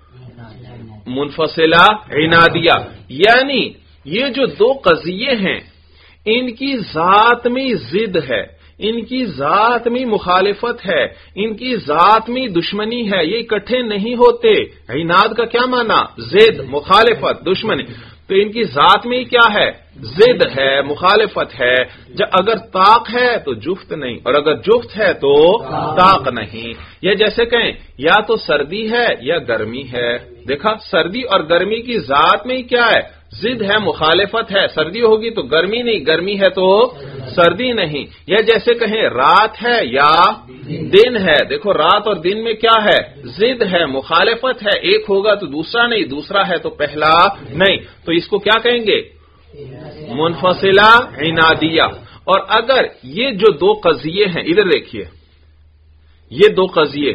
[SPEAKER 1] منفصلہ عنادیہ. یعنی یہ جو دو قضیے ہیں ان کی ذات میں ضد ہے، ان کی ذات میں مخالفت ہے، ان کی ذات میں دشمنی ہے، یہ اکٹھے نہیں ہوتے. عناد کا کیا معنی؟ ضد، مخالفت، دشمنی. تو ان کی ذات میں کیا ہے؟ ضد ہے، مخالفت ہے. جب اگر طاق ہے تو جفت نہیں، اور اگر جفت ہے تو طاق نہیں. یہ جیسے کہیں یا تو سردی ہے یا گرمی ہے. دیکھا، سردی اور گرمی کی ذات میں کیا ہے؟ ضد ہے، مخالفت ہے. سردی ہوگی تو گرمی نہیں، گرمی ہے تو سردی نہیں. یا جیسے کہیں رات ہے یا دن ہے. دیکھو رات اور دن میں کیا ہے؟ ضد ہے، مخالفت ہے. ایک ہوگا تو دوسرا نہیں، دوسرا ہے تو پہلا نہیں. تو اس کو کیا کہیں گے؟ منفصلہ عنادیہ. اور اگر یہ جو دو قضیے ہیں، ادھر دیکھیے، یہ دو قضیے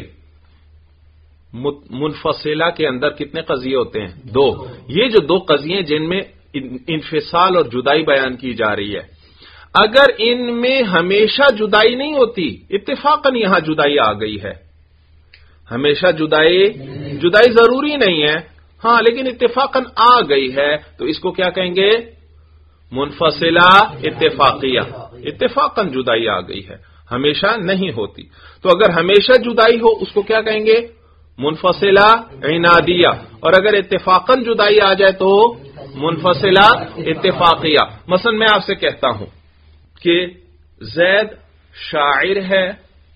[SPEAKER 1] منفصلہ کے اندر کتنے قضیے ہوتے ہیں؟ دو. یہ جو دو قضیے جن میں انفصال اور جدائی بیان کی جا رہی ہے، اگر ان میں ہمیشہ جدائی نہیں ہوتی، اتفاقاً یہاں جدائی آ گئی ہے. ہمیشہ جدائی جدائی ضروری نہیں ہے، ہاں، لیکن اتفاقاً آ گئی ہے، تو اس کو کیا کہیں گے؟ منفصلہ اتفاقیہ. اتفاقاً جدائی آ گئی ہے، ہمیشہ نہیں ہوتی. تو اگر ہمیشہ جدائی ہو اس کو کیا کہیں گے؟ منفصلہ عنادیہ. اور اگر اتفاقاً جدائی آ جائے تو منفصلہ اتفاقیہ. مثلا میں آپ سے کہتا ہوں کہ زید شاعر ہے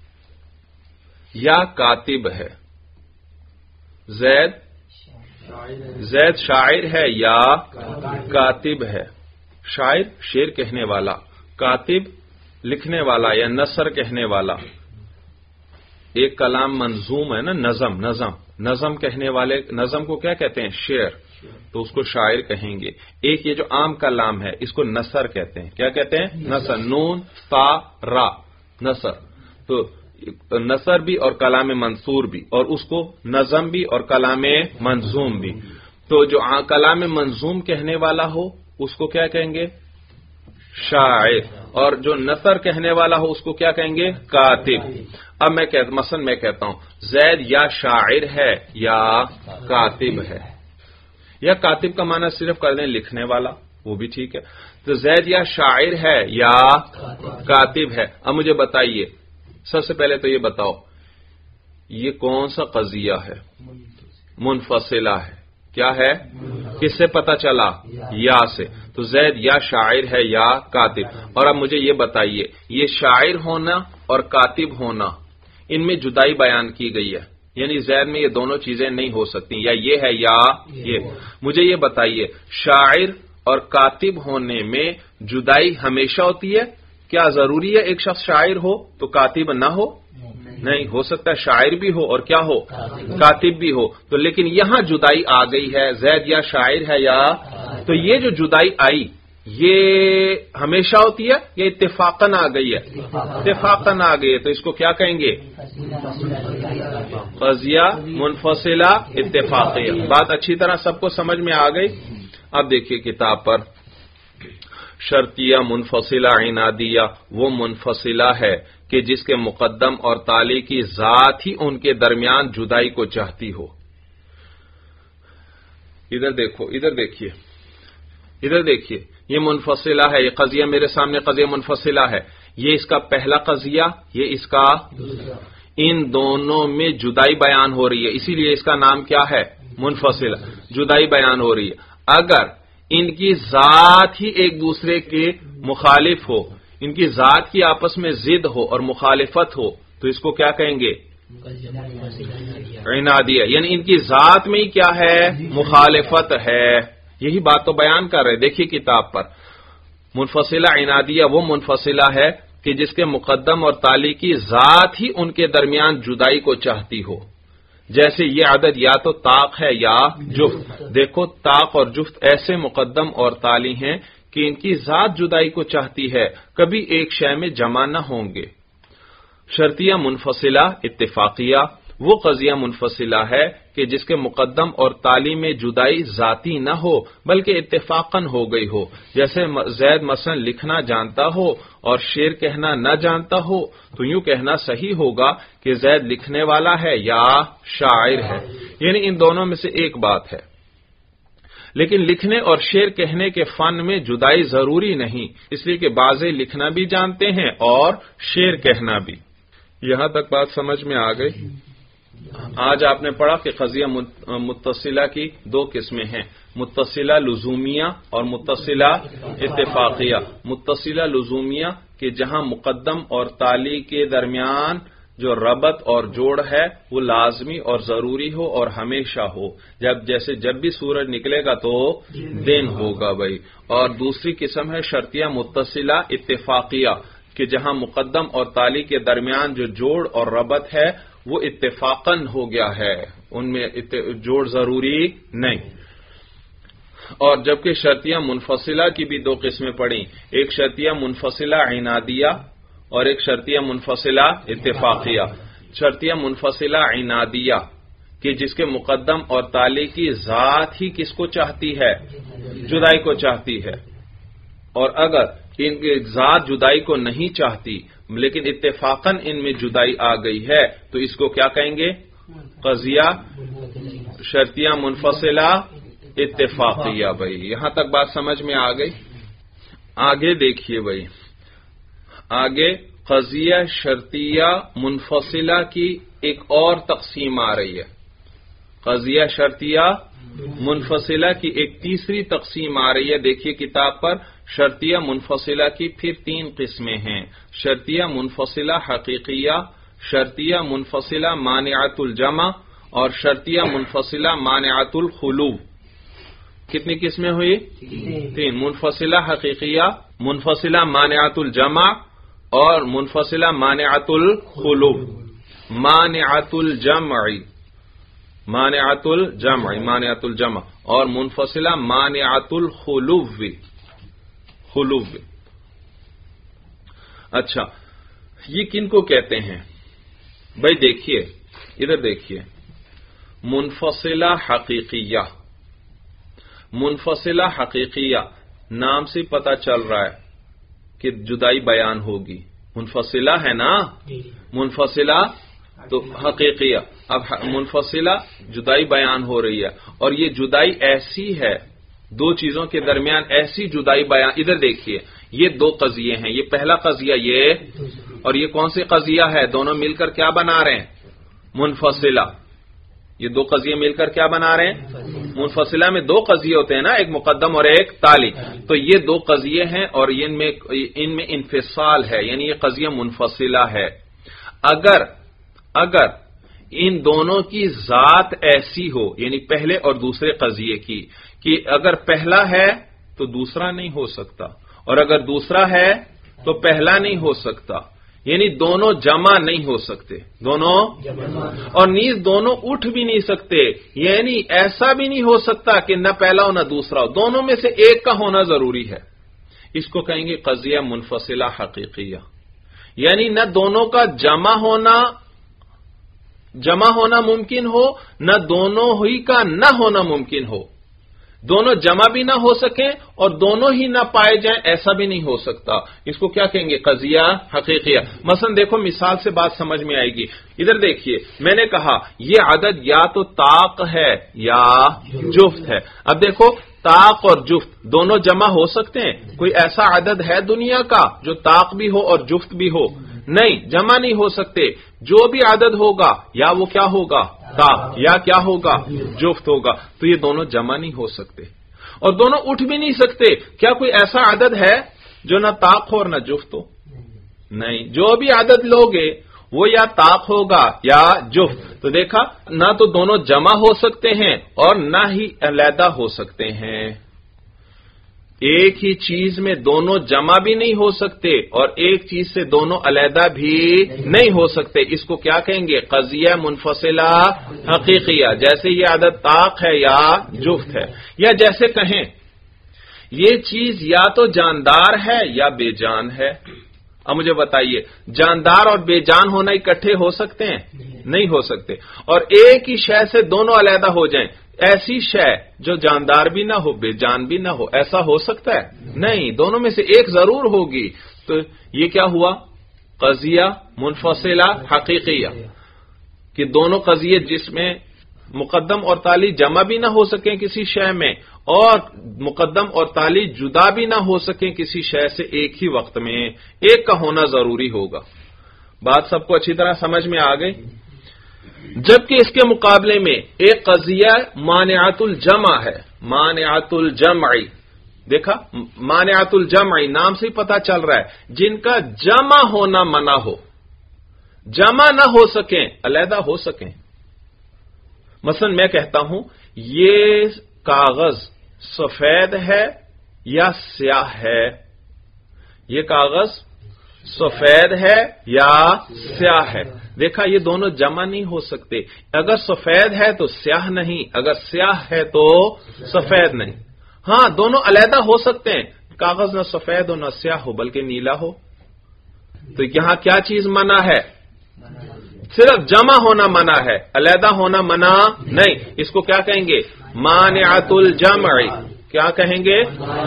[SPEAKER 1] یا کاتب ہے؟ زید زید شاعر ہے یا کاتب ہے؟ شاعر شعر کہنے والا، کاتب لکھنے والا یا نثر کہنے والا. ایک کلام منظوم ہے نا، نظم نظم نظم کہنے والے، نظم کو کیا کہتے ہیں؟ شعر. تو اس کو شاعر کہیں گے. ایک یہ جو عام کلام ہے اس کو نثر کہتے ہیں. کیا کہتے ہیں؟ نثر. نون تا را، نثر. تو نثر بھی اور کلام منثور بھی، اور اس کو نظم بھی اور کلام منظوم بھی. تو جو کلام منظوم کہنے والا ہو اس کو کیا کہیں گے؟ شاعر، اور جو نثر کہنے والا ہو اس کو کیا کہیں گے؟ کاتب۔ اب میں کہتا مثلا میں کہتا ہوں زید یا شاعر ہے یا کاتب ہے، یا کاتب کا معنی صرف کر دیں لکھنے والا، وہ بھی ٹھیک ہے۔ تو زید یا شاعر ہے یا کاتب ہے۔ اب مجھے بتائیے، سب سے پہلے تو یہ بتاؤ یہ کون سا قضیہ ہے؟ منفصلہ ہے۔ کیا ہے؟ کس سے پتہ چلا؟ یا سے۔ تو زید یا شاعر ہے یا کاتب۔ اور اب مجھے یہ بتائیے یہ شاعر ہونا اور کاتب ہونا ان میں جدائی بیان کی گئی ہے، یعنی زید میں یہ دونوں چیزیں نہیں ہو سکتی، یا یہ ہے یا یہ۔ مجھے یہ بتائیے شاعر اور کاتب ہونے میں جدائی ہمیشہ ہوتی ہے؟ کیا ضروری ہے ایک شخص شاعر ہو تو کاتب نہ ہو؟ نہیں، ہو سکتا ہے شاعر بھی ہو اور کیا ہو؟ کاتب بھی ہو۔ تو لیکن یہاں جدائی آ گئی ہے، زید یا شاعر ہے یا، تو یہ جو جدائی آئی یہ ہمیشہ ہوتی ہے یا اتفاقاً آ گئی ہے؟ اتفاقاً آ گئی ہے، تو اس کو کیا کہیں گے؟ قضیہ منفصلہ اتفاقیہ۔ بات اچھی طرح سب کو سمجھ میں آ گئی؟ اب دیکھیے کتاب پر، شرطیہ منفصلہ عنادیہ وہ منفصلہ ہے کہ جس کے مقدم اور تالی کی ذات ہی ان کے درمیان جدائی کو چاہتی ہو۔ ادھر دیکھو، ادھر دیکھیے، ادھر دیکھیے، یہ منفصلہ ہے، یہ قضیہ میرے سامنے قضیہ منفصلہ ہے، یہ اس کا پہلا قضیہ، یہ اس کا، ان دونوں میں جدائی بیان ہو رہی ہے، اسی لیے اس کا نام کیا ہے؟ منفصلہ، جدائی بیان ہو رہی ہے۔ اگر ان کی ذات ہی ایک دوسرے کے مخالف ہو، ان کی ذات کی آپس میں ضد ہو اور مخالفت ہو تو اس کو کیا کہیں گے؟ عنادیہ، یعنی ان کی ذات میں ہی کیا ہے؟ مخالفت ہے۔ یہی بات تو بیان کر رہے، دیکھیے کتاب پر، منفصلہ عنادیہ وہ منفصلہ ہے کہ جس کے مقدم اور تالی کی ذات ہی ان کے درمیان جدائی کو چاہتی ہو، جیسے یہ عدد یا تو طاق ہے یا جفت۔ دیکھو طاق اور جفت ایسے مقدم اور تالی ہیں کہ ان کی ذات جدائی کو چاہتی ہے، کبھی ایک شے میں جمع نہ ہوں گے۔ شرطیہ منفصلہ اتفاقیہ وہ قضیہ منفصلہ ہے کہ جس کے مقدم اور تالی میں جدائی ذاتی نہ ہو بلکہ اتفاقاً ہو گئی ہو، جیسے زید مثلا لکھنا جانتا ہو اور شعر کہنا نہ جانتا ہو تو یوں کہنا صحیح ہوگا کہ زید لکھنے والا ہے یا شاعر ہے، یعنی ان دونوں میں سے ایک بات ہے۔ لیکن لکھنے اور شعر کہنے کے فن میں جدائی ضروری نہیں، اس لیے کہ بعضے لکھنا بھی جانتے ہیں اور شعر کہنا بھی۔ یہاں تک بات سمجھ میں آ گئی؟ آج آپ نے پڑھا کہ قضیہ متصلہ کی دو قسمیں ہیں، متصلہ لزومیہ اور متصلہ اتفاقیہ۔ متصلہ لزومیہ کہ جہاں مقدم اور تالی کے درمیان جو ربط اور جوڑ ہے وہ لازمی اور ضروری ہو اور ہمیشہ ہو، جب جیسے جب بھی سورج نکلے گا تو دن ہوگا بھائی۔ اور دوسری قسم ہے شرطیہ متصلہ اتفاقیہ کہ جہاں مقدم اور تالی کے درمیان جو جوڑ اور ربط ہے وہ اتفاقاً ہو گیا ہے، ان میں جوڑ ضروری نہیں۔ اور جبکہ شرطیہ منفصلہ کی بھی دو قسمیں پڑیں، ایک شرطیہ منفصلہ عنادیہ اور ایک شرطیہ منفصلہ اتفاقیہ۔ شرطیہ منفصلہ عنادیہ کہ جس کے مقدم اور تالی کی ذات ہی کس کو چاہتی ہے؟ جدائی کو چاہتی ہے، اور اگر ان کی ذات جدائی کو نہیں چاہتی لیکن اتفاقاً ان میں جدائی آ گئی ہے تو اس کو کیا کہیں گے؟ قضیہ شرطیہ منفصلہ اتفاقیہ۔ بھائی یہاں تک بات سمجھ میں آ گئی؟ آگے دیکھیے بھائی، آگے قضیہ شرطیہ منفصلہ کی ایک اور تقسیم آ رہی ہے۔ قضیہ شرطیہ منفصلہ کی ایک تیسری تقسیم آ رہی ہے، دیکھیے کتاب پر، شرطیہ منفصلہ کی پھر تین قسمیں ہیں، شرطیہ منفصلہ حقیقیہ، شرطیہ منفصلہ مانعۃ الجمع اور شرطیہ منفصلہ مانعۃ الخلو۔ کتنی قسمیں ہوئی؟ تین، منفصلہ حقیقیہ، منفصلہ مانعۃ الجمع اور منفصلہ مانعۃ الخلو۔ مانعۃ الجمع مانعۃ الجمع مانعۃ الجمع اور منفصلہ مانعۃ الخلو خلو۔ اچھا یہ کن کو کہتے ہیں بھائی؟ دیکھیے ادھر دیکھیے، منفصلہ حقیقیہ، منفصلہ حقیقیہ نام سے پتہ چل رہا ہے کہ جدائی بیان ہوگی. منفصلہ ہے نا, منفصلہ تو حقیقیہ. اب منفصلہ جدائی بیان ہو رہی ہے, اور یہ جدائی ایسی ہے دو چیزوں کے درمیان, ایسی جدائی بیان. ادھر دیکھیے یہ دو قضیے ہیں, یہ پہلا قضیہ یہ, اور یہ کون سی قضیہ ہے؟ دونوں مل کر کیا بنا رہے ہیں؟ منفصلہ. یہ دو قضیے مل کر کیا بنا رہے ہیں؟ منفصلہ میں دو قضیے ہوتے ہیں نا, ایک مقدم اور ایک تالی. تو یہ دو قضیے ہیں اور ان میں ان میں انفصال ہے, یعنی یہ قضیہ منفصلہ ہے. اگر اگر ان دونوں کی ذات ایسی ہو, یعنی پہلے اور دوسرے قضیے کی, کہ اگر پہلا ہے تو دوسرا نہیں ہو سکتا, اور اگر دوسرا ہے تو پہلا نہیں ہو سکتا, یعنی دونوں جمع نہیں ہو سکتے, دونوں اور نیز دونوں اٹھ بھی نہیں سکتے, یعنی ایسا بھی نہیں ہو سکتا کہ نہ پہلا ہو نہ دوسرا ہو, دونوں میں سے ایک کا ہونا ضروری ہے. اس کو کہیں گے قضیہ منفصلہ حقیقیہ. یعنی نہ دونوں کا جمع ہونا جمع ہونا ممکن ہو, نہ دونوں ہی کا نہ ہونا ممکن ہو. دونوں جمع بھی نہ ہو سکیں اور دونوں ہی نہ پائے جائیں, ایسا بھی نہیں ہو سکتا. اس کو کیا کہیں گے؟ قضیہ حقیقیہ. مثلا دیکھو مثال سے بات سمجھ میں آئے گی. ادھر دیکھیے میں نے کہا یہ عدد یا تو طاق ہے یا جفت ہے. اب دیکھو طاق اور جفت دونوں جمع ہو سکتے ہیں؟ کوئی ایسا عدد ہے دنیا کا جو طاق بھی ہو اور جفت بھی ہو؟ نہیں, جمع نہیں ہو سکتے. جو بھی عدد ہوگا یا وہ کیا ہوگا؟ طاق, یا کیا ہوگا؟ جفت ہوگا. تو یہ دونوں جمع نہیں ہو سکتے اور دونوں اٹھ بھی نہیں سکتے. کیا کوئی ایسا عدد ہے جو نہ طاق ہو اور نہ جفت ہو؟ نہیں, جو بھی عدد لوگے وہ یا طاق ہوگا یا جفت. تو دیکھا, نہ تو دونوں جمع ہو سکتے ہیں اور نہ ہی علیحدہ ہو سکتے ہیں. ایک ہی چیز میں دونوں جمع بھی نہیں ہو سکتے اور ایک چیز سے دونوں علیحدہ بھی نہیں ہو سکتے. اس کو کیا کہیں گے؟ قضیہ منفصلہ حقیقیہ. جیسے یہ عدد طاق ہے یا جفت ہے, یا جیسے کہیں یہ چیز یا تو جاندار ہے یا بے جان ہے. اب مجھے بتائیے, جاندار اور بے جان ہونا اکٹھے ہو سکتے ہیں؟ نہیں ہو سکتے. اور ایک ہی شے سے دونوں علیحدہ ہو جائیں, ایسی شے جو جاندار بھی نہ ہو بے جان بھی نہ ہو, ایسا ہو سکتا ہے؟ نہیں, دونوں میں سے ایک ضرور ہوگی. تو یہ کیا ہوا؟ قضیہ منفصلہ حقیقیہ, کہ دونوں قضیے جس میں مقدم اور تالی جمع بھی نہ ہو سکیں کسی شے میں, اور مقدم اور تالی جدا بھی نہ ہو سکیں کسی شے سے ایک ہی وقت میں, ایک کا ہونا ضروری ہوگا. بات سب کو اچھی طرح سمجھ میں آ گئی؟ جبکہ اس کے مقابلے میں ایک قضیہ مانعۃ الجمع ہے. مانعۃ الجمع, دیکھا مانعۃ الجمع نام سے ہی پتا چل رہا ہے, جن کا جمع ہونا منع ہو, جمع نہ ہو سکیں علیحدہ ہو سکیں. مثلا میں کہتا ہوں یہ کاغذ سفید ہے یا سیاہ ہے, یہ کاغذ سفید ہے یا سیاہ ہے. دیکھا یہ دونوں جمع نہیں ہو سکتے. اگر سفید ہے تو سیاہ نہیں, اگر سیاہ ہے تو سفید نہیں. ہاں دونوں علیحدہ ہو سکتے ہیں, کاغذ نہ سفید ہو نہ سیاہ ہو بلکہ نیلا ہو. تو یہاں کیا چیز منع ہے؟ صرف جمع ہونا منع ہے, علیحدہ ہونا منع نہیں. اس کو کیا کہیں گے؟ مانعۃ الجمع. کیا کہیں گے؟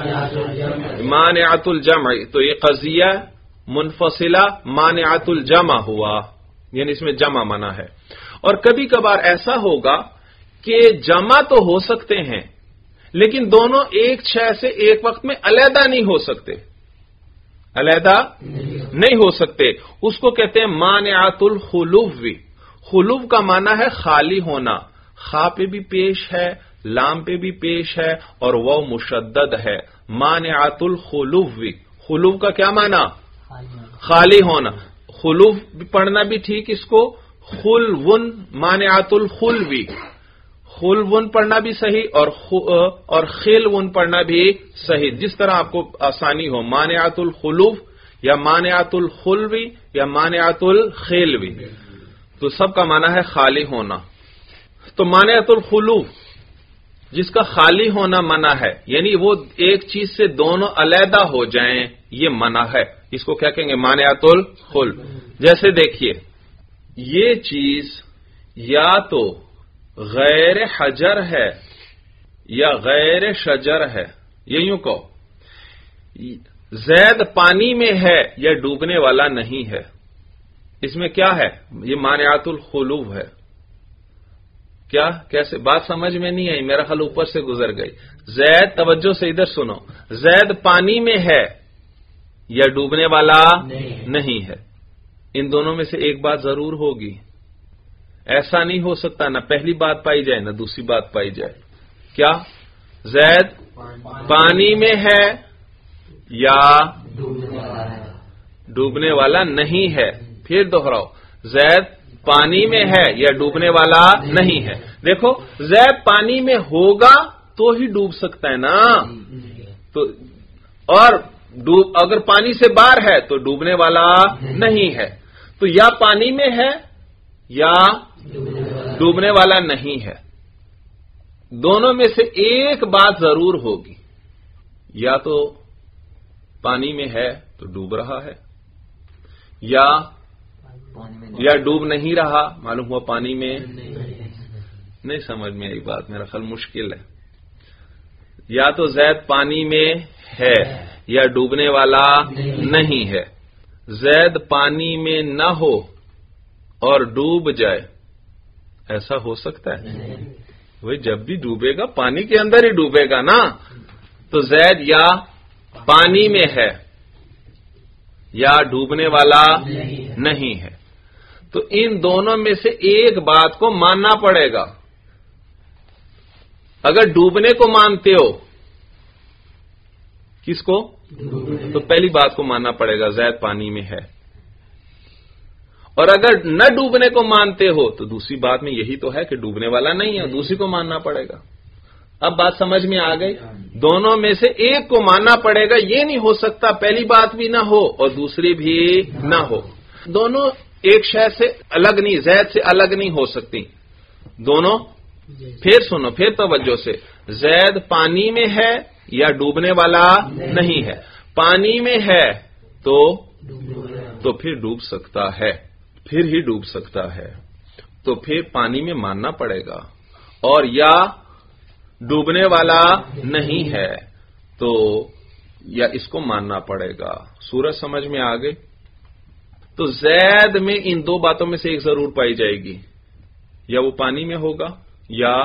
[SPEAKER 1] مانعۃ الجمع. تو یہ قضیہ منفصلہ مانعۃ الجمع ہوا, یعنی اس میں جمع منع ہے. اور کبھی کبھار ایسا ہوگا کہ جمع تو ہو سکتے ہیں لیکن دونوں ایک شے سے ایک وقت میں علیحدہ نہیں ہو سکتے, علیحدہ نہیں ہو سکتے. اس کو کہتے ہیں مانعۃ الخلو. خلو کا معنی ہے خالی ہونا, خا پہ بھی پیش ہے, لام پہ بھی پیش ہے, اور وہ مشدد ہے. مانعۃ الخلو. خلو کا کیا معنی؟ خالی ہونا. خلو پڑھنا بھی ٹھیک, اس کو خلون مانعۃ الخلوی, خلون پڑھنا بھی صحیح اور اور خلون پڑھنا بھی صحیح, جس طرح آپ کو آسانی ہو. مانعۃ الخلو یا مانعۃ الخلوی یا مانعۃ الخلوی, تو سب کا معنی ہے خالی ہونا. تو مانعۃ الخلو جس کا خالی ہونا منع ہے, یعنی وہ ایک چیز سے دونوں علیحدہ ہو جائیں, یہ منع ہے. اس کو کیا کہیں گے؟ مانعۃ الخل. جیسے دیکھیے یہ چیز یا تو غیر حجر ہے یا غیر شجر ہے, یہ یوں کہو زید پانی میں ہے یا ڈوبنے والا نہیں ہے، اس میں کیا ہے؟ یہ مانعات الخلو ہے. کیا کیسے؟ بات سمجھ میں نہیں آئی، میرا خیال اوپر سے گزر گئی. زید، توجہ سے ادھر سنو، زید پانی میں ہے یا ڈوبنے والا نہیں ہے. ان دونوں میں سے ایک بات ضرور ہوگی. ایسا نہیں ہو سکتا نہ پہلی بات پائی جائے نہ دوسری بات پائی جائے. کیا زید پانی میں ہے یا ڈوبنے والا نہیں ہے؟ پھر دوہراؤ، زید پانی میں ہے یا ڈوبنے والا نہیں ہے. دیکھو، زید پانی میں ہوگا تو ہی ڈوب سکتا ہے نا. تو اور ڈوب اگر پانی سے باہر ہے تو ڈوبنے والا نہیں ہے. تو یا پانی میں ہے یا ڈوبنے والا نہیں ہے. دونوں میں سے ایک بات ضرور ہوگی، یا تو پانی میں ہے تو ڈوب رہا ہے، یا یا ڈوب نہیں رہا، معلوم ہوا پانی میں نہیں. سمجھ میں آئی بات؟ میرا خیال مشکل ہے. یا تو زید پانی میں ہے یا ڈوبنے والا نہیں ہے. زید پانی میں نہ ہو اور ڈوب جائے، ایسا ہو سکتا ہے؟ وہ جب بھی ڈوبے گا پانی کے اندر ہی ڈوبے گا نا. تو زید یا پانی میں ہے یا ڈوبنے والا نہیں ہے. تو ان دونوں میں سے ایک بات کو ماننا پڑے گا. اگر ڈوبنے کو مانتے ہو، کس کو؟ تو پہلی بات کو ماننا پڑے گا، زید پانی میں ہے. اور اگر نہ ڈوبنے کو مانتے ہو تو دوسری بات میں یہی تو ہے کہ ڈوبنے والا نہیں ہے، دوسری کو ماننا پڑے گا. اب بات سمجھ میں آ گئی؟ دونوں میں سے ایک کو ماننا پڑے گا. یہ نہیں ہو سکتا پہلی بات بھی نہ ہو اور دوسری بھی نہ ہو. دونوں ایک شے سے الگ نہیں، زید سے الگ نہیں ہو سکتی دونوں. پھر سنو، پھر توجہ سے، زید پانی میں ہے یا ڈوبنے والا نہیں ہے. پانی میں ہے تو تو پھر ڈوب سکتا ہے، پھر ہی ڈوب سکتا ہے. تو پھر پانی میں ماننا پڑے گا. اور یا ڈوبنے والا نہیں ہے تو یا اس کو ماننا پڑے گا. سورج سمجھ میں آ گئی؟ تو زید میں ان دو باتوں میں سے ایک ضرور پائی جائے گی، یا وہ پانی میں ہوگا یا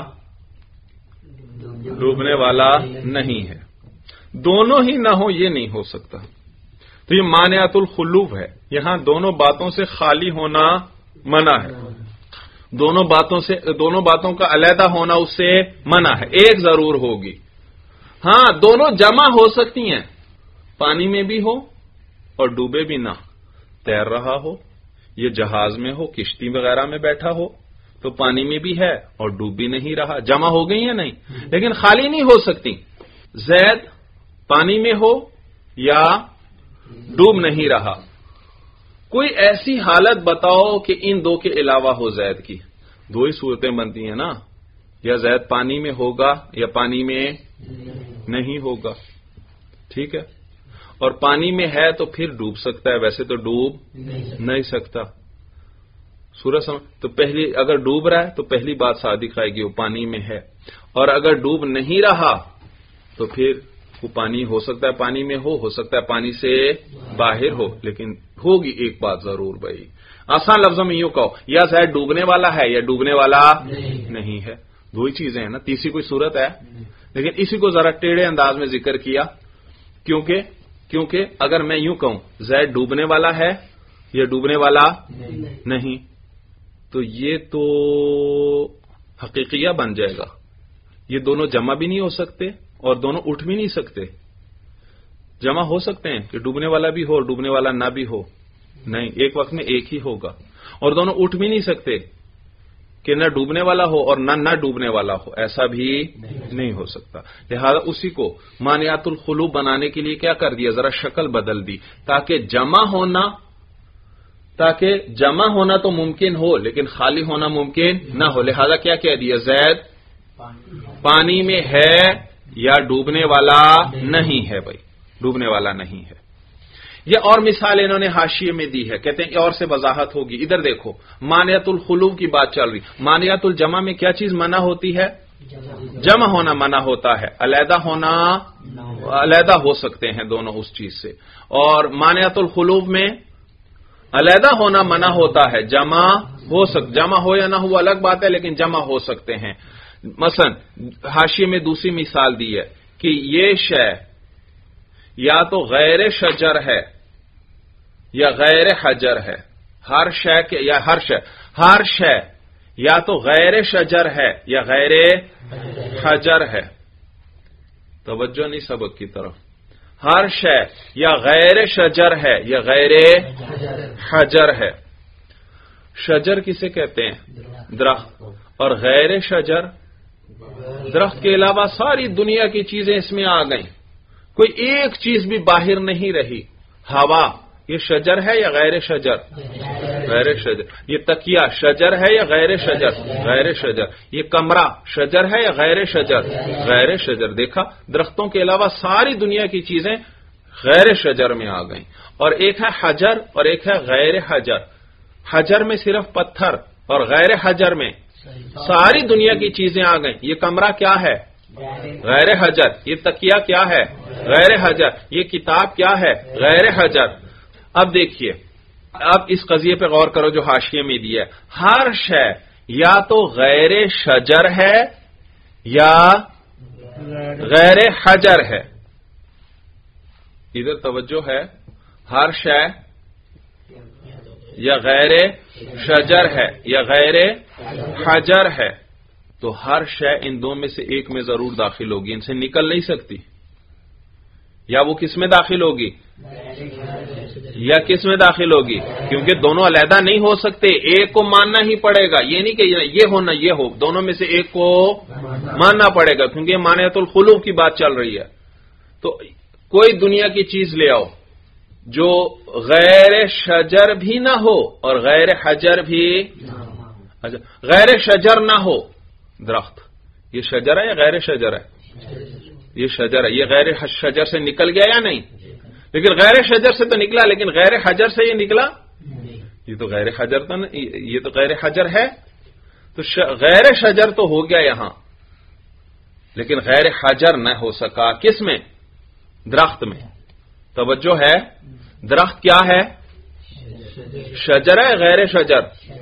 [SPEAKER 1] ڈوبنے والا نہیں ہے. دونوں ہی نہ ہو یہ نہیں ہو سکتا. تو یہ مانعات الخلو ہے. یہاں دونوں باتوں سے خالی ہونا منع ہے. دونوں باتوں سے دونوں باتوں کا علیحدہ ہونا اس سے منع ہے. ایک ضرور ہوگی. ہاں دونوں جمع ہو سکتی ہیں، پانی میں بھی ہو اور ڈوبے بھی نہ. تیر رہا ہو، یہ جہاز میں ہو، کشتی وغیرہ میں بیٹھا ہو تو پانی میں بھی ہے اور ڈوب بھی نہیں رہا. جمع ہو گئی ہیں نہیں، لیکن خالی نہیں ہو سکتی. زید پانی میں ہو یا ڈوب نہیں رہا. کوئی ایسی حالت بتاؤ کہ ان دو کے علاوہ ہو زید کی. دو ہی صورتیں بنتی ہیں نا، یا زید پانی میں ہوگا یا پانی میں نہیں ہوگا. ٹھیک ہے. اور پانی میں ہے تو پھر ڈوب سکتا ہے، ویسے تو ڈوب نہیں سکتا. سورج سمجھ؟ تو پہلی اگر ڈوب رہا ہے تو پہلی بات صادق آئے گی، وہ پانی میں ہے. اور اگر ڈوب نہیں رہا تو پھر وہ پانی ہو سکتا ہے پانی میں ہو ہو سکتا ہے پانی سے باہر ہو، لیکن ہوگی ایک بات ضرور. بھائی آسان لفظوں میں یوں کہو، یا زید ڈوبنے والا ہے یا ڈوبنے والا نہیں ہے. دو ہی چیزیں ہیں نا، تیسری کوئی صورت ہے؟ لیکن اسی کو ذرا ٹیڑھے انداز میں ذکر کیا، کیونکہ کیونکہ اگر میں یوں کہوں زید ڈوبنے والا ہے یا ڈوبنے والا نہیں، تو یہ تو حقیقیہ بن جائے گا. یہ دونوں جمع بھی نہیں ہو سکتے اور دونوں اٹھ بھی نہیں سکتے. جمع ہو سکتے ہیں کہ ڈوبنے والا بھی ہو اور ڈوبنے والا نہ بھی ہو؟ نہیں، ایک وقت میں ایک ہی ہوگا. اور دونوں اٹھ بھی نہیں سکتے کہ نہ ڈوبنے والا ہو اور نہ نہ ڈوبنے والا ہو، ایسا بھی نہیں ہو سکتا. لہذا اسی کو مانعات الخلو بنانے کے لیے کیا کر دیا، ذرا شکل بدل دی تاکہ جمع ہونا تاکہ جمع ہونا تو ممکن ہو لیکن خالی ہونا ممکن نہ ہو. لہذا کیا کہہ دیا، زید پانی میں ہے یا ڈوبنے والا نہیں ہے. بھائی ڈوبنے والا نہیں ہے. یہ اور مثال انہوں نے حاشیے میں دی ہے، کہتے ہیں اور سے وضاحت ہوگی. ادھر دیکھو، مانعات الخلو کی بات چل رہی. مانعات الجمع میں کیا چیز منع ہوتی ہے؟ جمع ہونا منع ہوتا ہے، علیحدہ ہونا علیحدہ ہو سکتے ہیں دونوں اس چیز سے. اور مانعۃ الخلوف میں علیحدہ ہونا منع ہوتا ہے، جمع ہو سک جمع ہو یا نہ ہو الگ بات ہے، لیکن جمع ہو سکتے ہیں. مثلا حاشیے میں دوسری مثال دی ہے کہ یہ شے یا تو غیر شجر ہے یا غیر حجر ہے. ہر شے کے یا ہر شے ہر شے یا تو غیر شجر ہے یا غیر حجر ہے. توجہ نہیں سبق کی طرف. ہر شے یا غیر شجر ہے یا غیر حجر ہے. شجر کسے کہتے ہیں؟ درخت. اور غیر شجر درخت کے علاوہ ساری دنیا کی چیزیں اس میں آ گئیں، کوئی ایک چیز بھی باہر نہیں رہی. ہوا یہ شجر ہے یا غیر شجر؟ غیر شجر. یہ تکیہ شجر ہے یا غیر شجر؟ غیر شجر. یہ کمرہ شجر ہے یا غیر شجر؟ غیر شجر. دیکھا، درختوں کے علاوہ ساری دنیا کی چیزیں غیر شجر میں آ گئیں. اور ایک ہے حجر اور ایک ہے غیر حجر. حجر میں صرف پتھر اور غیر حجر میں ساری دنیا کی چیزیں آ گئیں. یہ کمرہ کیا ہے؟ غیر حجر. یہ تکیہ کیا ہے؟ غیر حجر. یہ کتاب کیا ہے؟ غیر حجر. اب دیکھیے، اب اس قضیے پہ غور کرو جو حاشیے میں دیا ہے. ہر شے یا تو غیر شجر ہے یا غیر حجر ہے. ادھر توجہ ہے. ہر شے یا غیر شجر ہے یا غیر حجر ہے. تو ہر شے ان دو میں سے ایک میں ضرور داخل ہوگی، ان سے نکل نہیں سکتی. یا وہ کس میں داخل ہوگی؟ یا کس میں داخل ہوگی؟ کیونکہ دونوں علیحدہ نہیں ہو سکتے، ایک کو ماننا ہی پڑے گا. یہ نہیں کہ یہ ہو نہ یہ ہو، دونوں میں سے ایک کو ماننا پڑے گا، کیونکہ مانعۃ الخلوف کی بات چل رہی ہے. تو کوئی دنیا کی چیز لے آؤ جو غیر شجر بھی نہ ہو اور غیر حجر بھی. غیر شجر نہ ہو درخت، یہ شجر ہے یا غیر شجر ہے؟ یہ شجر ہے. یہ غیر شجر سے نکل گیا یا نہیں؟ لیکن غیر شجر سے تو نکلا، لیکن غیر حجر سے یہ نکلا. یہ تو غیر حجر تو یہ تو غیر حجر ہے. تو غیر شجر تو ہو گیا یہاں، لیکن غیر حجر نہ ہو سکا. کس میں؟ درخت میں. توجہ ہے. درخت کیا ہے؟ شجر ہے غیر شجر؟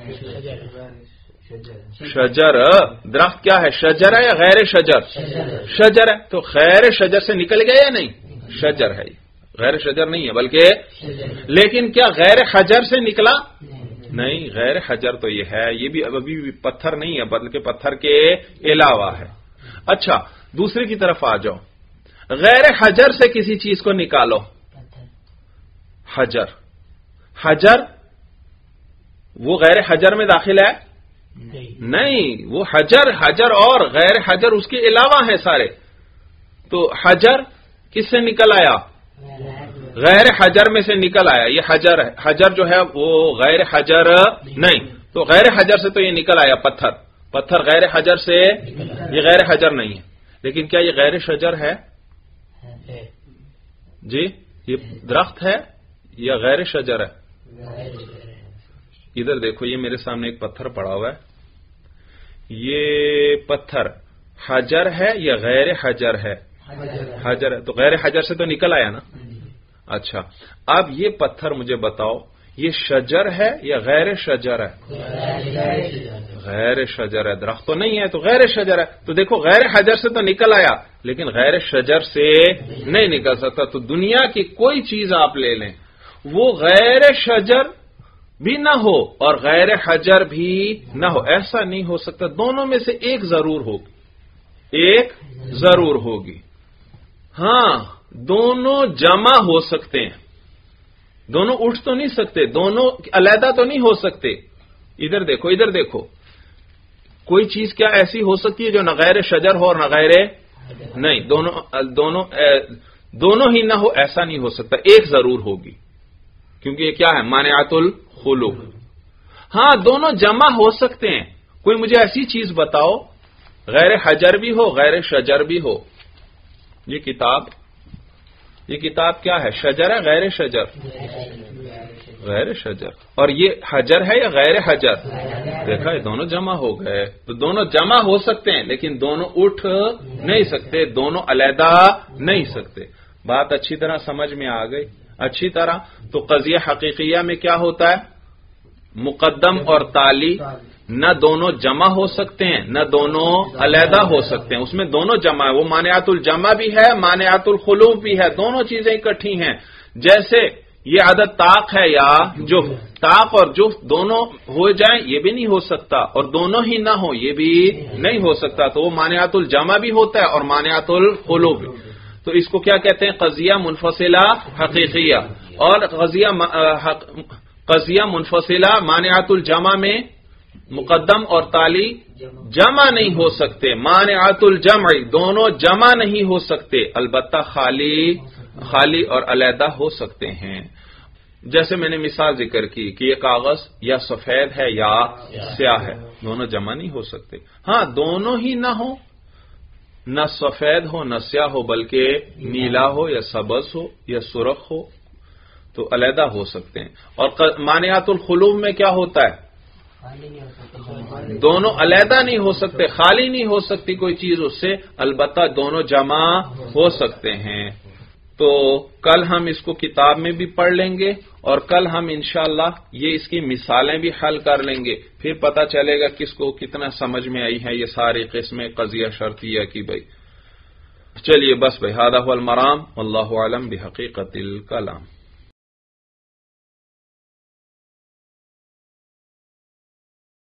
[SPEAKER 1] شجر. درخت کیا ہے؟ شجر ہے یا غیر شجر؟ شجر ہے. تو غیر شجر سے نکل گیا یا نہیں؟ شجر ہے. غیر شجر نہیں ہے بلکہ. لیکن کیا غیر حجر سے نکلا؟ نہیں، غیر حجر تو یہ ہے. یہ بھی ابھی بھی پتھر نہیں ہے بلکہ پتھر کے علاوہ ہے. اچھا، دوسرے کی طرف آ جاؤ. غیر حجر سے کسی چیز کو نکالو. حجر. حجر وہ غیر حجر میں داخل ہے؟ نہیں، وہ حجر حجر اور غیر حجر اس کے علاوہ ہیں سارے. تو حجر کس سے نکل آیا؟ غیر حجر میں سے نکل آیا. یہ حجر ہے. حجر جو ہے وہ غیر حجر نہیں. تو غیر حجر سے تو یہ نکل آیا پتھر. پتھر غیر حجر سے، یہ غیر حجر نہیں ہے. لیکن کیا یہ غیر شجر ہے؟ جی، یہ درخت ہے یا غیر شجر ہے؟ ادھر دیکھو، یہ میرے سامنے ایک پتھر پڑا ہوا ہے. یہ پتھر حجر ہے یا غیر حجر ہے؟ حجر ہے. تو غیر حجر سے تو نکل آیا نا. اچھا، اب یہ پتھر مجھے بتاؤ، یہ شجر ہے یا غیر شجر ہے؟ غیر شجر ہے. درخت تو نہیں ہے تو غیر شجر ہے. تو دیکھو، غیر حجر سے تو نکل آیا لیکن غیر شجر سے نہیں نکل سکتا. تو دنیا کی کوئی چیز آپ لے لیں، وہ غیر شجر بھی نہ ہو اور غیر حجر بھی نہ ہو. ایسا نہیں ہو سکتا. دونوں میں سے ایک ضرور ہوگی. ایک ضرور ہوگی. ہاں، دونوں جمع ہو سکتے ہیں. دونوں اٹھ تو نہیں سکتے، دونوں علیحدہ تو نہیں ہو سکتے. ادھر دیکھو، ادھر دیکھو. کوئی چیز کیا ایسی ہو سکتی ہے جو نہ غیر شجر ہو اور نہ غیر نہیں؟ دونوں دونوں دونوں ہی نہ ہو، ایسا نہیں ہو سکتا. ایک ضرور ہوگی، کیونکہ یہ کیا ہے؟ مانعۃ الخلوف. ہاں، دونوں جمع ہو سکتے ہیں. کوئی مجھے ایسی چیز بتاؤ غیر حجر بھی ہو غیر شجر بھی ہو. یہ کتاب یہ کتاب کیا ہے؟ شجر ہے غیر شجر؟ غیر شجر. اور یہ حجر ہے یا غیر حجر؟ دیکھا یہ دونوں جمع ہو گئے. تو دونوں جمع ہو سکتے ہیں لیکن دونوں اٹھ نہیں سکتے، دونوں علیحدہ نہیں سکتے. بات اچھی طرح سمجھ میں آ گئی؟ اچھی طرح. تو قضیہ حقیقیہ میں کیا ہوتا ہے؟ مقدم اور تالی نہ دونوں جمع ہو سکتے ہیں نہ دونوں علیحدہ ہو سکتے ہیں. اس میں دونوں جمع ہے، وہ مانعات الجمع بھی ہے، مانعات الخلو بھی ہے، دونوں چیزیں اکٹھی ہیں. جیسے یہ عدد طاق ہے یا جفت، طاق اور جفت دونوں ہو جائیں یہ بھی نہیں ہو سکتا، اور دونوں ہی نہ ہو یہ بھی نہیں ہو سکتا. تو وہ مانعات الجمع بھی ہوتا ہے اور مانعات الخلو بھی. تو اس کو کیا کہتے ہیں؟ قضیہ منفصلہ حقیقیہ. اور قضیہ قضیہ منفصلہ مانعات الجمع میں مقدم اور تالی جمع نہیں ہو سکتے. مانعات الجمع دونوں جمع نہیں ہو سکتے، البتہ خالی خالی اور علیحدہ ہو سکتے ہیں. جیسے میں نے مثال ذکر کی کہ یہ کاغذ یا سفید ہے یا سیاہ ہے، دونوں جمع نہیں ہو سکتے. ہاں دونوں ہی نہ ہو، نہ سفید ہو نہ سیاہ ہو بلکہ نیلا ہو یا سبز ہو یا سرخ ہو تو علیحدہ ہو سکتے ہیں. اور مانعات الخلو میں کیا ہوتا ہے؟ دونوں علیحدہ نہیں ہو سکتے، خالی نہیں ہو سکتی کوئی چیز اس سے، البتہ دونوں جمع ہو سکتے ہیں. تو کل ہم اس کو کتاب میں بھی پڑھ لیں گے اور کل ہم انشاءاللہ یہ اس کی مثالیں بھی حل کر لیں گے. پھر پتہ چلے گا کس کو کتنا سمجھ میں آئی ہے یہ ساری قسمیں قضیہ شرطیہ کی. بھائی چلیے بس بھائی، ھذا ھو المرام واللہ اعلم بحقیقت الکلام.